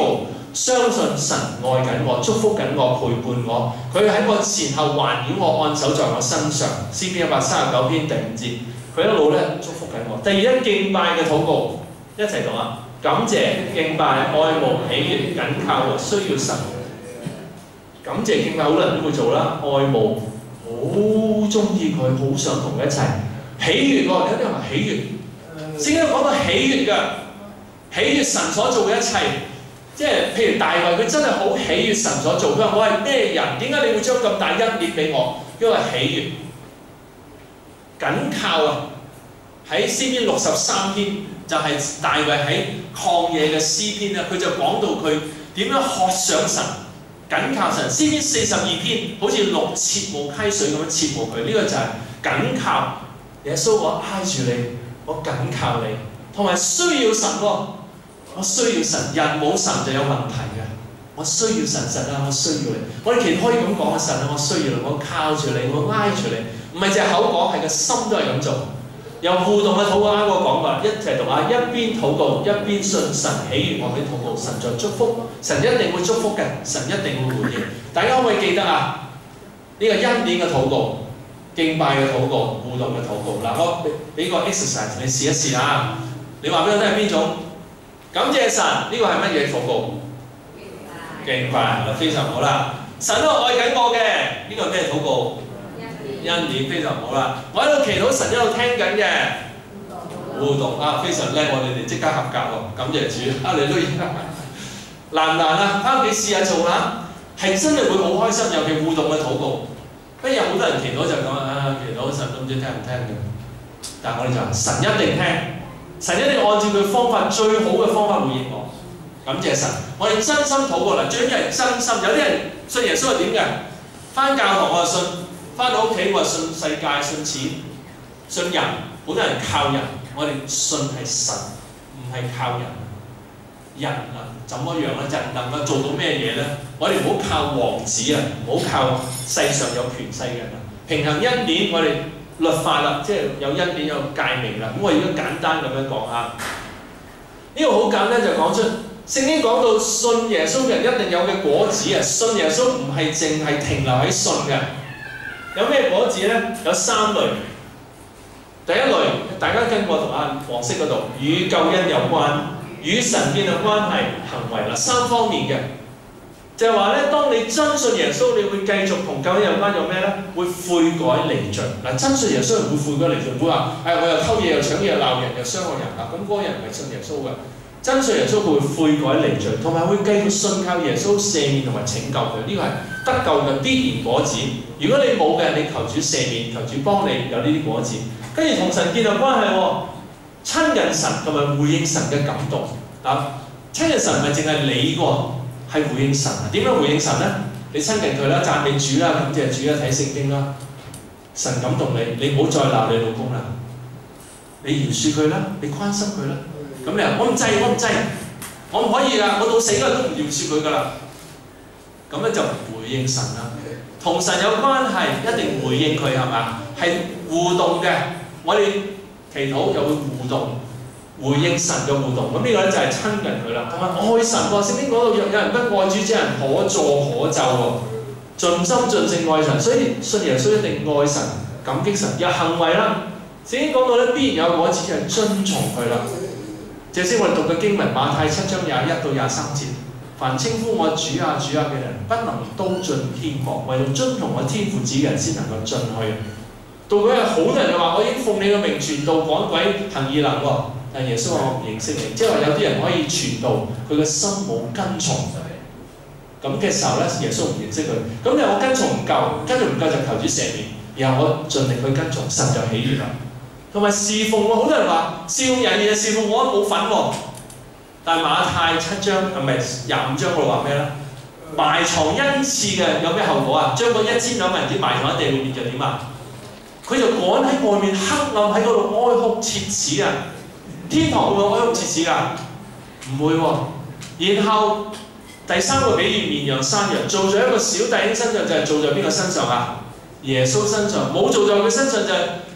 相信神愛緊我，祝福緊我，陪伴我。佢喺我前後環繞我，按手在我身上。詩篇一百三十九篇第五節，佢一路咧祝福緊我。第二，敬拜嘅禱告，一齊讀啊！感謝、敬拜、愛慕、喜悅、緊靠和需要神。感謝敬拜好多人都會做啦，愛慕好中意佢，好想同佢一齊。喜悅喎，有啲人話喜悅，聖經講到喜悅㗎，喜悅神所做嘅一切。即係譬如大衛，佢真係好喜悅神所做。佢話：我係咩人？點解你會將咁大恩典俾我？因為喜悅、緊靠啊！喺詩篇六十三篇就係、是、大衛喺曠野嘅詩篇啦，佢就講到佢點樣渴想神、緊靠神。詩篇四十二篇好似鹿切慕溪水咁樣切慕佢，呢、這個就係緊靠耶穌。我挨住你，我緊靠你，同埋需要神喎。我需要神，人冇神就有問題嘅。我需要神，神啊，我需要你。我哋其實可以咁講啊，神啊，我需要你，我靠住你，我挨住你，唔係淨係口講，係個心都係咁做。有互動嘅禱告啱我講過，一齊讀下，一邊禱告一邊信神喜悅我嘅禱告，神在祝福，神一定會祝福嘅，神一定會回應。大家可唔可以記得啊？呢、這個恩典嘅禱告、敬拜嘅禱告、互動嘅禱告。嗱，我俾個 exercise 你試一試啊！你話俾我聽係邊種？感謝神，呢、這個係乜嘢禱告？敬拜，非常好啦。神都愛緊我嘅，呢、這個咩禱告？恩典，非常好啦。我喺度祈禱，神一路聽緊嘅互動啊，非常叻，我哋哋即刻合格喎！感謝主，啊你都難唔難啊？翻屋企試下做啦，係真係會好開心，尤其互動嘅禱告。不過有好多人祈禱就講啊，祈禱神都唔知聽唔聽嘅，但係我哋就話神一定聽。神一定按照佢方法最好嘅方法回應我，感謝神。我哋真心禱告啦，最緊要係真心。有啲人信耶穌係點嘅？翻教堂我就信，翻到屋企我就信世界、信錢、信人。好多人靠人，我哋信係神，唔係靠人。人啊，怎麼樣咧？人能夠做到咩嘢咧？我哋唔好靠王子啊，唔好靠世上有權勢嘅人啊。平衡恩典，我哋。律法啦，即係有恩典有誡命啦。咁我而家簡單咁樣講下，呢個好簡單就講出聖經講到信耶穌嘅人一定有嘅果子啊！信耶穌唔係淨係停留喺信嘅，有咩果子咧？有三類。第一類，大家跟我讀下黃色嗰度，與救恩有關，與神建立關係、行為啦，三方面嘅。就係話咧，當你真信耶穌，你會繼續同救恩有關，有咩咧？會悔改離罪。嗱，真信耶穌人會悔改離罪，唔會話誒我又偷嘢又搶嘢又鬧人又傷害人啦。咁嗰個人唔係信耶穌嘅。真信耶穌佢會悔改離罪，同埋會繼續信靠耶穌赦免同埋拯救佢。呢個係得救嘅必然果子。如果你冇嘅，你求主赦免，求主幫你有呢啲果子。跟住同神建立關係喎，親近神同埋回應神嘅感動。嗱，親近神唔係淨係你喎。係回應神啊！點樣回應神咧？你親近佢啦，讚美主啦，感謝主啦，睇聖經啦。神感動你，你唔好再鬧你老公啦。你饒恕佢啦，你關心佢啦。咁你話我唔制，我唔制，我唔可以㗎，我到死嗰日都唔饒恕佢㗎啦。咁咧就回應神啦。同神有關係，一定回應佢係嘛？係互動嘅。我哋祈禱又會互動。回應神嘅互動，咁呢個咧就係親近佢啦，同埋愛神喎。聖經講到若有人不愛主之人，可詛可咒喎，盡心盡性愛神，所以信耶穌一定愛神、感激神。有行為啦，聖經講到咧必然有果子，就係遵從佢啦。這先我哋讀嘅經文馬太七章廿一到廿三節，凡稱呼我主啊主啊嘅人，不能都進天國，唯有遵從我天父旨嘅人先能夠進去。到嗰日，好多人就話：我已經奉你嘅名傳道趕鬼行異能喎。但耶穌話：我唔認識你，即係話有啲人可以傳道，佢嘅心冇跟從。咁嘅時候咧，耶穌唔認識佢。咁你話我跟從唔夠，跟從唔夠就求主赦免，然後我盡力去跟從，神就喜悅啦。同埋侍奉喎，好多人話侍奉人嘅侍奉我都冇份喎。但係馬太七章係咪廿五章嗰度話咩咧？埋藏恩賜嘅有咩後果啊？將嗰一千兩萬人埋藏喺地裏面就點啊？佢就趕喺外面黑暗喺嗰度哀哭切齒啊！天堂會唔會哀哭切齒㗎？唔會喎。然後第三個比喻綿羊山羊，做在一個小弟兄身上就係做在邊個身上啊？耶穌身上。冇做在佢身上就係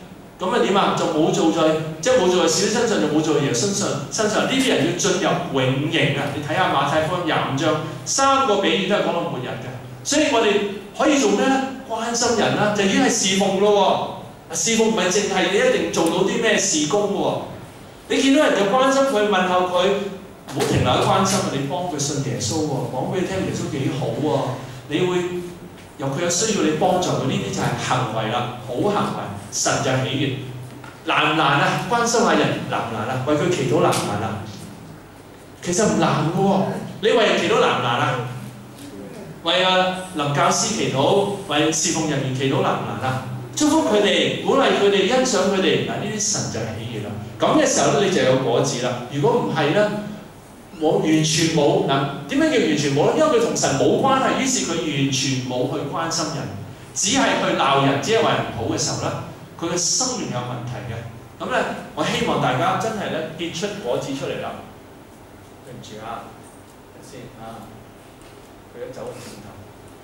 咁啊點啊？就冇做在即係冇做在小身上，就冇做在耶穌身上身上。呢啲人要進入永刑啊！你睇下馬太福音廿五章，三個比喻都係講到末日嘅。所以我哋可以做咩咧？關心人啦，就已經係侍奉咯喎。侍奉唔係淨係你一定做到啲咩事工喎。你見到人就關心佢，問候佢，唔好停留喺關心啊！你幫佢信耶穌喎，講俾佢聽耶穌幾好喎，你會由佢有需要你幫助佢，呢啲就係行為啦，好行為，神就喜悅。難唔難啊？關心下人難唔難啊？為佢祈禱難唔難啊？其實唔難嘅喎，你為人祈禱難唔難啊？為啊林教師祈禱，為侍奉人員祈禱難唔難啊？祝福佢哋，鼓勵佢哋，欣賞佢哋，嗱呢啲神就係喜悅啦。咁嘅時候咧，你就有果子啦。如果唔係咧，我完全冇嗱，點樣叫完全冇咧？因為佢同神冇關係，於是佢完全冇去關心人，只係去鬧人，只係話人唔好嘅時候咧，佢嘅生命有問題嘅。咁咧，我希望大家真係咧結出果子出嚟啦。對唔住啊，睇先啊，佢一走轉頭。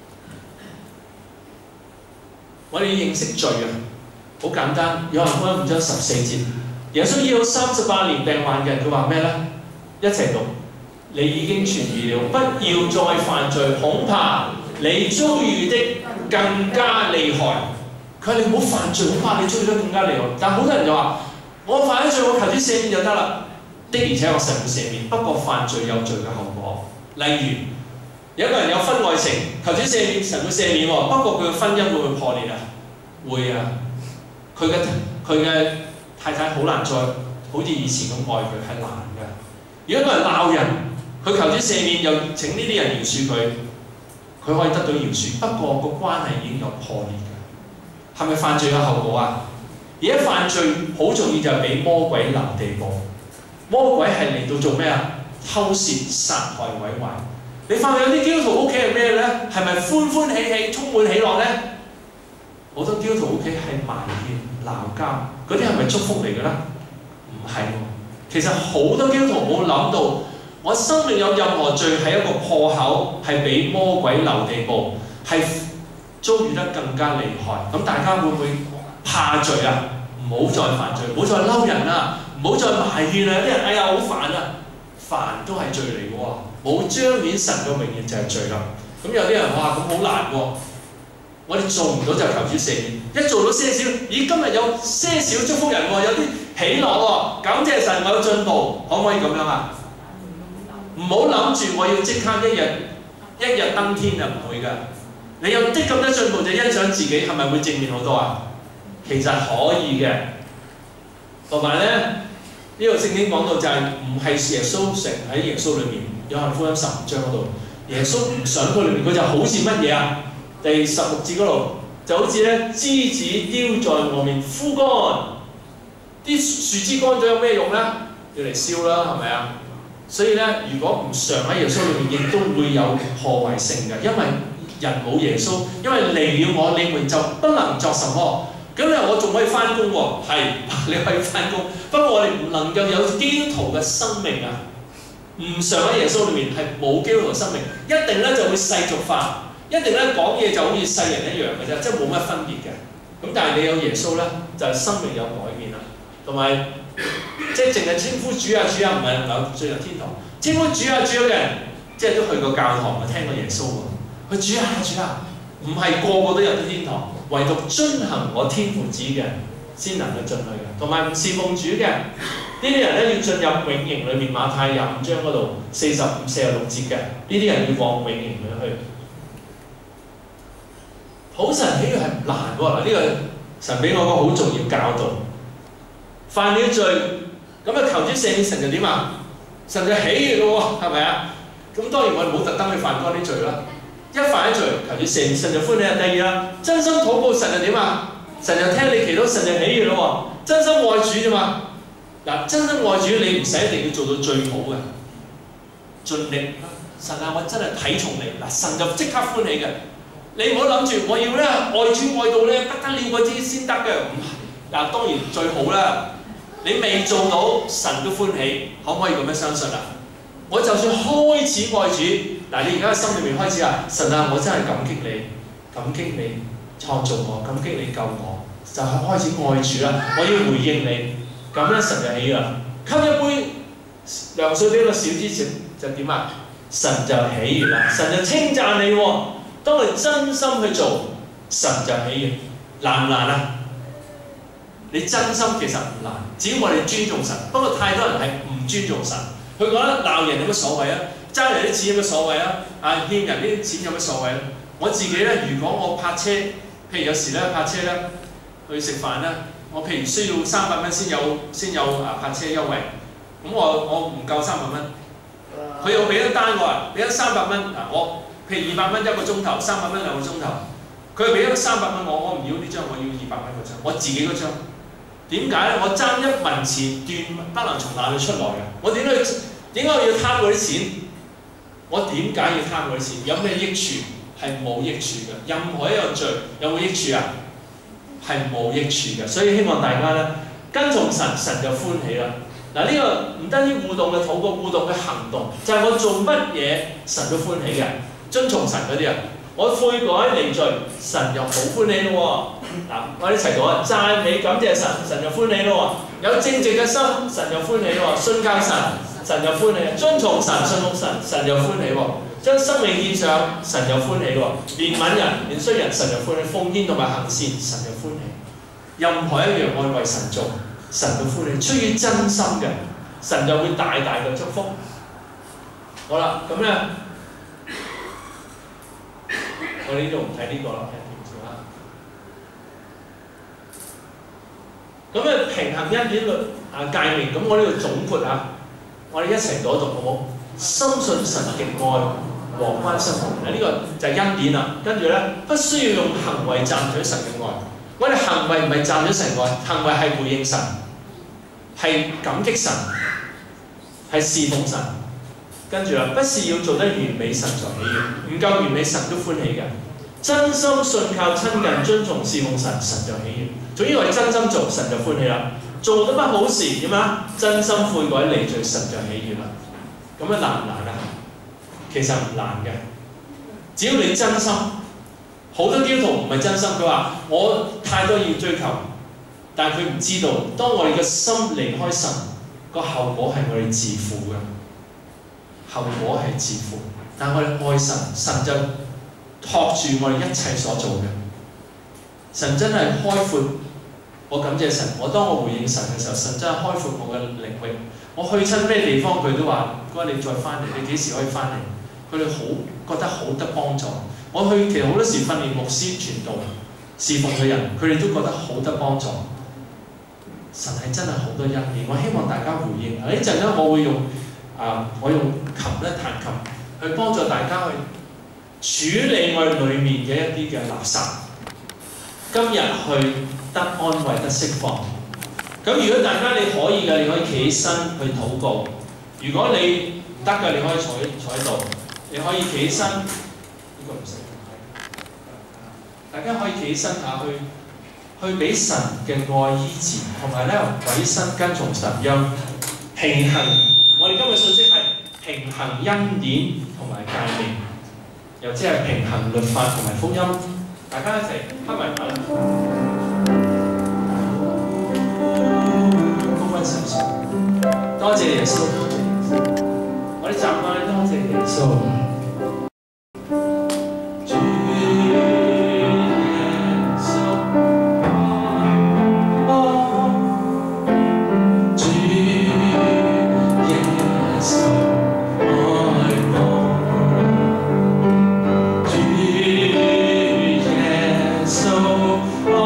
我哋要認識罪啊，好簡單。約翰福音五章十四節，耶穌醫好三十八年病患嘅人，佢話咩咧？一齊讀。你已經痊癒了，不要再犯罪，恐怕你遭遇的更加厲害。佢話你唔好犯罪，恐怕你遭遇得更加厲害。但好多人就話：我犯咗罪，我求主赦免就得啦。的而且確神會赦免，不過犯罪有罪嘅後果。例如有一個人有婚外情，求主赦免，神會赦免喎。不過佢嘅婚姻會唔會破裂啊？會啊！佢嘅佢嘅太太好難再好似以前咁愛佢，係難嘅。如果一個人鬧人，佢求主赦免，又請呢啲人饒恕佢，佢可以得到饒恕。不過個關係已經有破裂嘅，係咪犯罪有後果啊？而家犯罪好重要就係俾魔鬼留地步。魔鬼係嚟到做咩啊？偷竊、殺害、毀壞。你發現有啲基督徒屋企係咩咧？係咪歡歡喜喜、充滿喜樂咧？好多基督徒屋企係埋怨、鬧交，嗰啲係咪祝福嚟嘅咧？唔係喎。其實好多基督徒冇諗到，我生命有任何罪係一個破口，係俾魔鬼留地步，係遭遇得更加厲害。咁大家會唔會怕罪啊？唔好再犯罪，唔好再嬲人啦，唔好再埋怨啊！有啲人哎呀好煩啊，煩都係罪嚟嘅喎，冇彰顯神嘅榮耀就係罪啦。咁有啲人話咁好難喎，我哋做唔到就求主赦免，一做到些少，咦今日有些少祝福人喎，有啲喜樂喎，感謝神我有進步，可唔可以咁樣啊？唔好諗住我要即刻一日一日登天啊，唔會㗎。你有啲咁多進步就欣賞自己，係咪會正面好多啊？其實可以嘅。同埋咧，呢個聖經講到就係唔係耶穌成喺耶穌裏面，約翰福音十五章嗰度，耶穌唔上佢裏面，佢就好似乜嘢啊？第十六節嗰度就好似咧枝子丟在外面枯乾，啲樹枝乾咗有咩用咧？要嚟燒啦，係咪啊？所以咧，如果唔常喺耶穌裏面，亦都會有破壞性嘅，因為人冇耶穌，因為離了我，你們就不能作什麼。咁你話我仲可以翻工喎？係，你可以翻工，不過我哋唔能夠有基督徒嘅生命啊！唔常喺耶穌裏面係冇基督徒生命，一定咧就會世俗化，一定咧講嘢就好似世人一樣嘅啫，即係冇乜分別嘅。咁但係你有耶穌咧，就係、是、生命有改變啦，同埋即係淨係稱呼主啊主啊，唔係能夠進入天堂。稱呼主啊主啊嘅人，即係都去過教堂啊，聽過耶穌喎。佢主啊主啊，唔係個個都入到天堂。唯獨遵行我天父旨嘅，先能夠進去嘅。同埋唔侍奉主嘅呢啲人咧，要進入永刑裏面。馬太廿五章嗰度四十五、四十六節嘅呢啲人要往永刑裏去。討神喜悅係唔難喎。嗱，呢個神俾我個好重要教導。犯了罪，咁啊求主赦免，神就點啊？神就喜悅咯喎，係咪啊？咁當然我哋冇特登去犯嗰啲罪啦。一犯咗罪，求主赦免，神就歡喜。第二啦，真心禱告神就點啊？神就聽你祈禱，神就喜悅咯喎。真心愛主啫嘛。嗱，真心愛主你唔使一定要做到最好嘅，盡力。神啊，我真係睇重你。嗱，神就即刻歡喜嘅。你唔好諗住我要咧愛主愛到咧不得了嗰啲先得嘅。唔係，嗱當然最好啦。你未做到，神都歡喜，可唔可以咁樣相信啊？我就算開始愛主。嗱，你而家喺心裏面開始啊，神啊，我真係感激你，感激你， 創造我，感激你救我，就開始愛主啦。我要回應你，咁咧神就喜啦。給一杯涼水俾個小子食就點啊？神就喜悅啦，神就稱讚你喎。當你真心去做，神就喜悅。難唔難啊？你真心其實唔難，只要我哋尊重神。不過太多人係唔尊重神，佢覺得鬧人有乜所謂啊？爭人啲錢有乜所謂啊？啊欠人啲錢有乜所謂啊？我自己咧，如果我泊車，譬如有時咧泊車咧去食飯咧，我譬如需要三百蚊先有先有啊泊車優惠，咁我我唔夠三百蚊，佢又俾咗單我啊，俾咗三百蚊嗱，我譬如二百蚊一個鐘頭，三百蚊兩個鐘頭，佢俾咗三百蚊我，我唔要呢張，我要二百蚊嗰張，我自己嗰張。點解咧？我爭一文錢斷不能從哪裏出來嘅？我點解點解我要貪嗰啲錢？我點解要貪嗰啲錢？有咩益處？係冇益處嘅。任何一樣罪有冇益處啊？係冇益處嘅。所以希望大家咧跟從神，神就歡喜啦。嗱，呢個唔單止互動嘅禱告，互動嘅行動，就係、是、我做乜嘢神都歡喜嘅。遵從神嗰啲啊，我悔改離罪，神又好歡喜咯喎。嗱，我哋一齊講啊！讚美感謝神，神就歡喜咯喎。有正直嘅心，神就歡喜咯喎。信靠神，神就歡喜；遵從神、信服神，神就歡喜喎。將生命獻上，神就歡喜喎。憐憫人、憐恤人，神就歡喜；奉獻同埋行善，神就歡喜。任何一樣我為神做，神就歡喜。出於真心嘅，神就會大大嘅祝福。好啦，咁咧，我哋呢度唔睇呢個啦。咁咧平衡恩典律啊誡命，咁我呢度總括啊，我哋一齊讀一讀好唔好？深信神極愛和關心我哋，呢、這個就係恩典啦。跟住咧，不需要用行為賺取神嘅愛。我哋行為唔係賺取神愛，行為係回應神，係感激神，係侍奉神。跟住啦，不是要做得完美，神才喜悅，唔夠完美神都歡喜嘅。真心信靠、親近、遵從、侍奉神，神就喜悅。總之我哋真心做，神就歡喜啦。做得乜好事點啊？真心悔改離罪，神就喜悅啦。咁樣難唔難啊？其實唔難嘅，只要你真心。好多基督徒唔係真心，佢話我太多要追求，但係佢唔知道，當我哋嘅心離開神，個後果係我哋自負嘅。後果係自負，但係我哋愛神，神就托住我哋一切所做嘅。神真係開闊，我感謝神。我當我回應神嘅時候，神真係開闊我嘅領域。我去親咩地方，佢都話：該你再翻嚟，你幾時可以翻嚟？佢哋好覺得好得幫助。我去其實好多時訓練牧師傳道、侍奉嘅人，佢哋都覺得好得幫助。神係真係好多恩典。我希望大家回應。呢陣咧，我會用啊、呃，我用琴咧彈琴去幫助大家去處理我哋裡面嘅一啲嘅垃圾。今日去得安慰、得釋放。咁如果大家你可以嘅，你可以企起身去禱告。如果你得嘅，你可以坐坐喺度。你可以企起身，呢、這個唔使。大家可以企起身下去，去俾神嘅愛醫治，同埋咧委身跟從神，讓平衡。我哋今日信息係平衡恩典同埋誡命，又即係平衡律法同埋福音。大家一齊黑埋眼，高溫神神，多謝耶穌，我哋站翻，多謝耶穌。Oh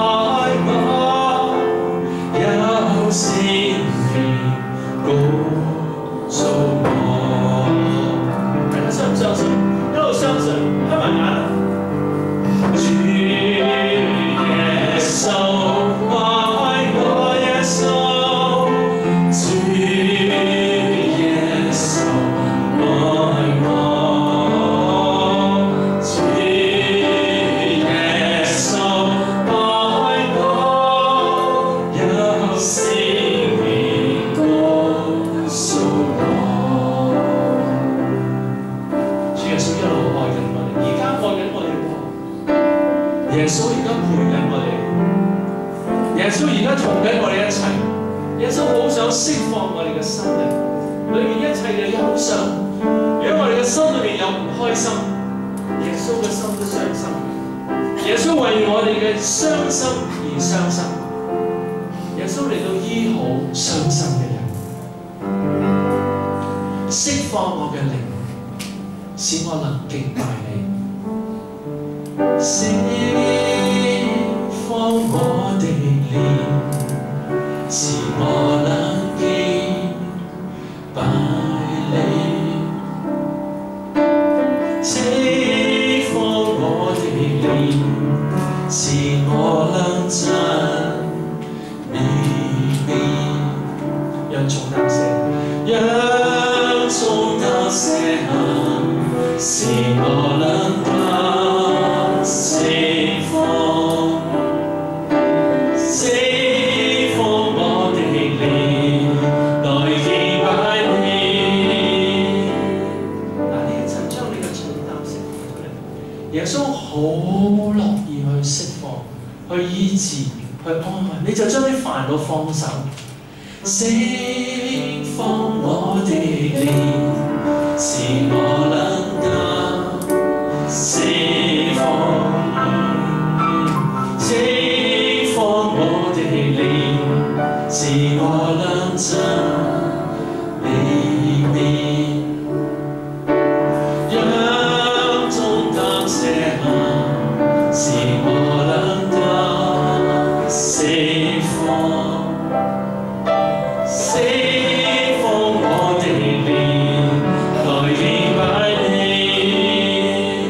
耶穌而家同緊我哋一齊，耶穌好想釋放我哋嘅心靈，裏面一切嘅憂傷。如果我哋嘅心裏面有唔開心，耶穌嘅心都傷心。耶穌為我哋嘅傷心而傷心。耶穌嚟到醫好傷心嘅人，釋放我嘅靈，使我能敬拜你。釋放我的靈，使我能敬拜你。釋放我的靈，使我能讚美你。讓重擔寫，讓重擔寫下，使我能得釋放。釋放我的靈，來敬拜你。嗱，呢一陣將你嘅重擔釋放出嚟。耶穌好樂意去釋放、去醫治、去安慰，你就將啲煩惱放手。釋放我的靈，使我能得釋放。釋放我的靈，使我能讚美你。讓重擔卸下，使我能得釋放。釋放我的靈，來敬拜你。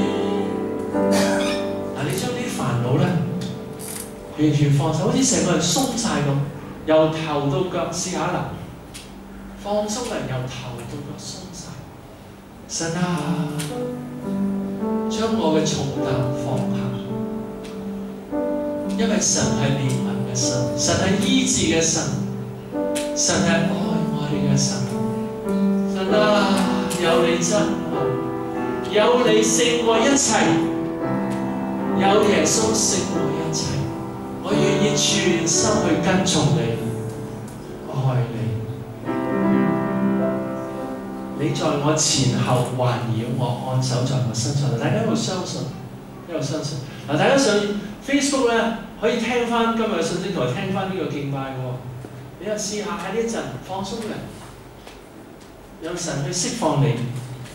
嗱，你將啲煩惱咧完全放手，好似成個人鬆晒咁，由頭到腳試下啦，放鬆嘅人由頭到腳鬆晒。神啊，將我嘅重擔放下，因為神係憐憫嘅神，神係醫治嘅神。神係愛我哋嘅神，神啊，有你真好，有你勝過一切，有耶穌勝過一切，我願意全心去跟從你，愛你，你在我前後環繞我，按手在我身上，大家一路相信，一路相信。嗱，大家上 Facebook 咧可以聽翻今日嘅信息台，聽翻呢個敬拜喎。你又試下喺呢一陣放鬆嘅，讓神去釋放你。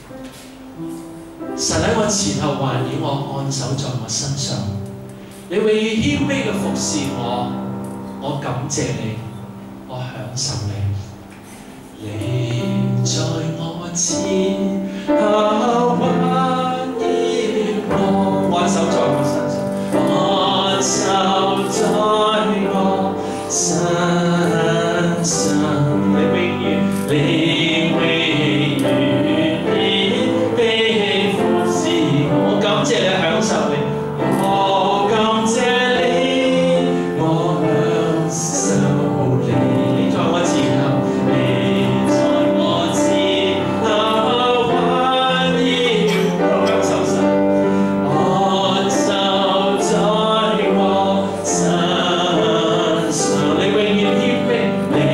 神喺我前後環繞我，按手在我身上。你永遠謙卑嘅服侍我，我感謝你，我享受你。你在我前後環繞我，按手在我身上，按手在我身。你永遠，你永遠必服侍我。我感謝你，享受你。我感謝你，我享受你。你在我前後，你在我前後環繞我，享受神。按手在我身上，你永遠謙卑。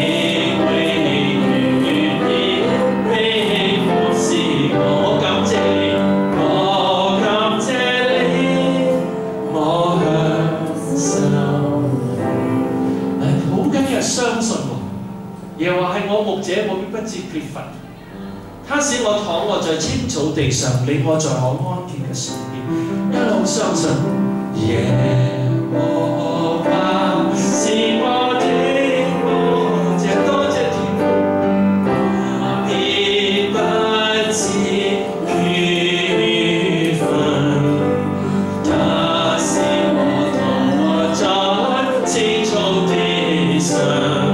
耶和華係我牧者，我必不致缺乏。他使我躺臥在青草地上，領我在可安歇嘅水邊。一路相信耶和華是我的牧者，多謝天父，我必不致缺乏。他使我躺臥在青草地上。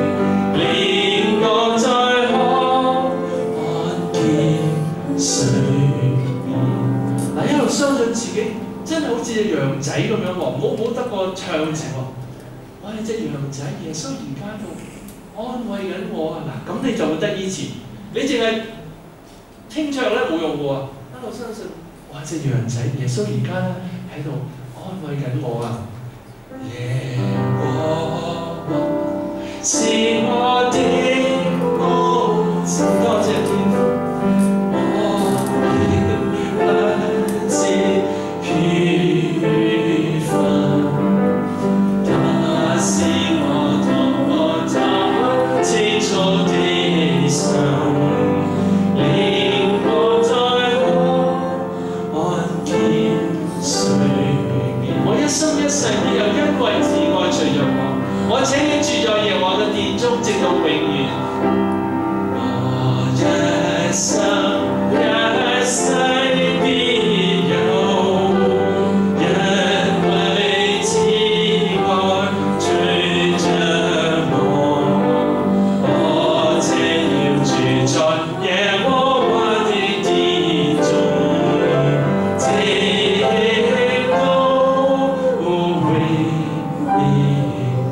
相信自己真係好似隻羊仔咁樣喎，唔好冇得個唱詞喎。我係隻羊仔，耶穌而家度安慰緊我啊！嗱，咁你就會得醫治。你淨係聽唱咧冇用嘅喎，我相信我係隻羊仔，耶穌而家喺度安慰緊我啊！耶和是我的安靜。多謝天父，我的來自平凡，他是我同他青草地上，令我在可安見睡眠。我一生一世必有恩惠慈愛隨着我。我請你住在耶和華嘅殿中，直到永遠。我一生一世必有恩惠慈愛隨着我。我請要住在耶和華的殿中，直到永遠。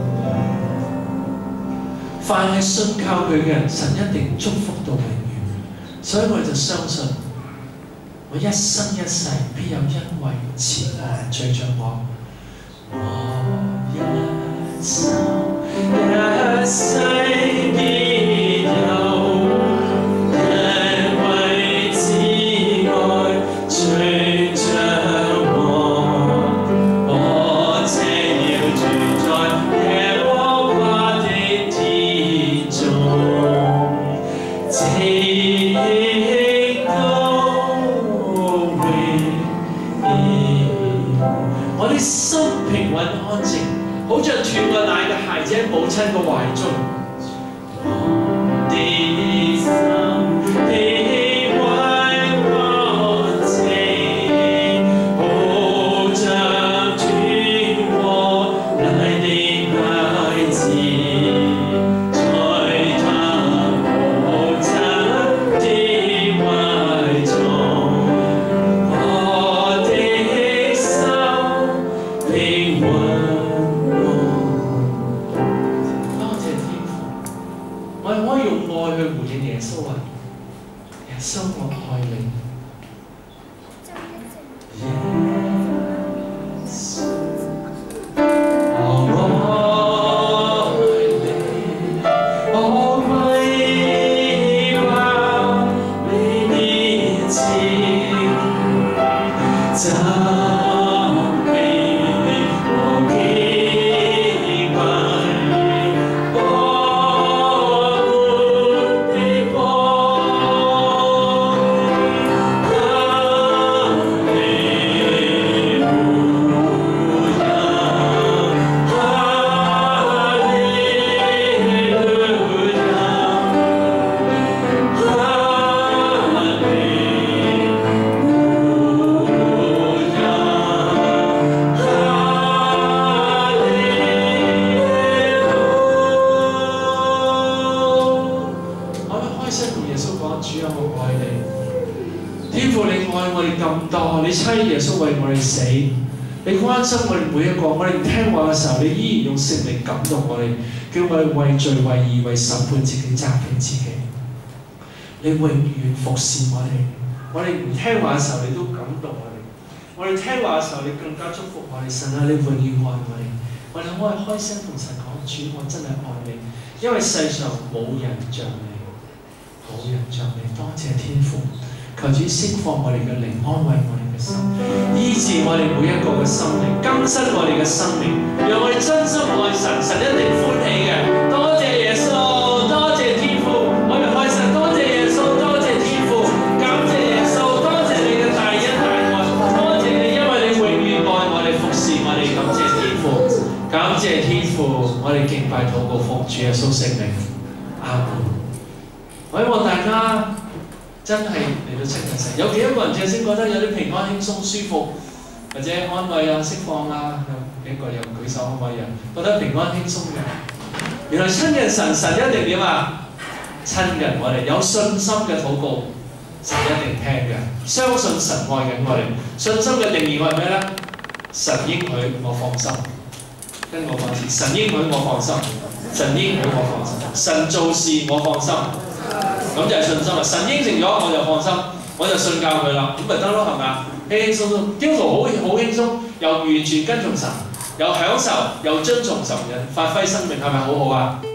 凡係信靠佢嘅人，神一定祝福到永遠。所以我就相信，我一生一世必有恩惠慈愛隨着我。我一生一世必有恩惠慈愛隨着我。我請要住在耶和華的殿中，直到永遠。我的心平穩安靜，好像斷過奶嘅孩子喺母親嘅懷中。我的心平穩安靜，好像斷過奶的孩子，在他母親的懷中。我的心平穩安。多謝天父，我哋可以用愛去回應耶穌啊！耶穌，我愛你。耶穌，我愛你，我歸往你面前，讚美我敬拜，我們的王，哈利路亞，哈利路亞，哈利路亞，哈利路。我哋開心同耶穌講：主啊，我愛你。天父，你愛我哋咁多，你差耶穌為我哋死，你關心我哋每一個。我哋唔聽話嘅時候，你依然用聖靈感動我哋，叫我哋為罪、為義、為審判自己、責備自己。你永遠服侍我哋。我哋唔聽話嘅時候，你都感動我哋；我哋聽話嘅時候，你更加祝福我哋。神啊，你永遠愛我哋。我哋可以開聲同神講：主，我真係愛你，因為世上冇人像你，冇人像你。多謝天父，求主釋放我哋嘅靈，安慰我哋嘅心，醫治我哋每一個嘅心靈，更新我哋嘅生命，讓我哋真心愛神，神一定歡喜嘅。多謝耶穌，多謝天父，我哋愛神，多謝耶穌，多謝天父，感謝耶穌，多謝你嘅大恩大愛，多謝你，因為你永遠愛我哋，服侍我哋，感謝天父，感謝天父，我哋敬拜禱告奉主耶穌聖名，阿門。我希望大家真係嚟到親近神，有幾多個人先覺得有啲平安輕鬆舒服，或者安慰啊、釋放啊，有幾個有舉手安慰人，覺得平安輕鬆嘅。原來親近神，神一定點啊？親近我哋，有信心嘅禱告，神一定聽嘅。相信神愛緊我哋，信心嘅定義係咩咧？神應許我放心，跟我講次，神應許我放心，神應許我放心，神做事我放心。咁就係信心啊！神應承咗我就放心，我就信教佢啦，咁咪得咯，係咪啊？輕輕鬆鬆，基督徒好好輕鬆，又完全跟從神，又享受，又遵從神嘅，發揮生命，係咪好好啊？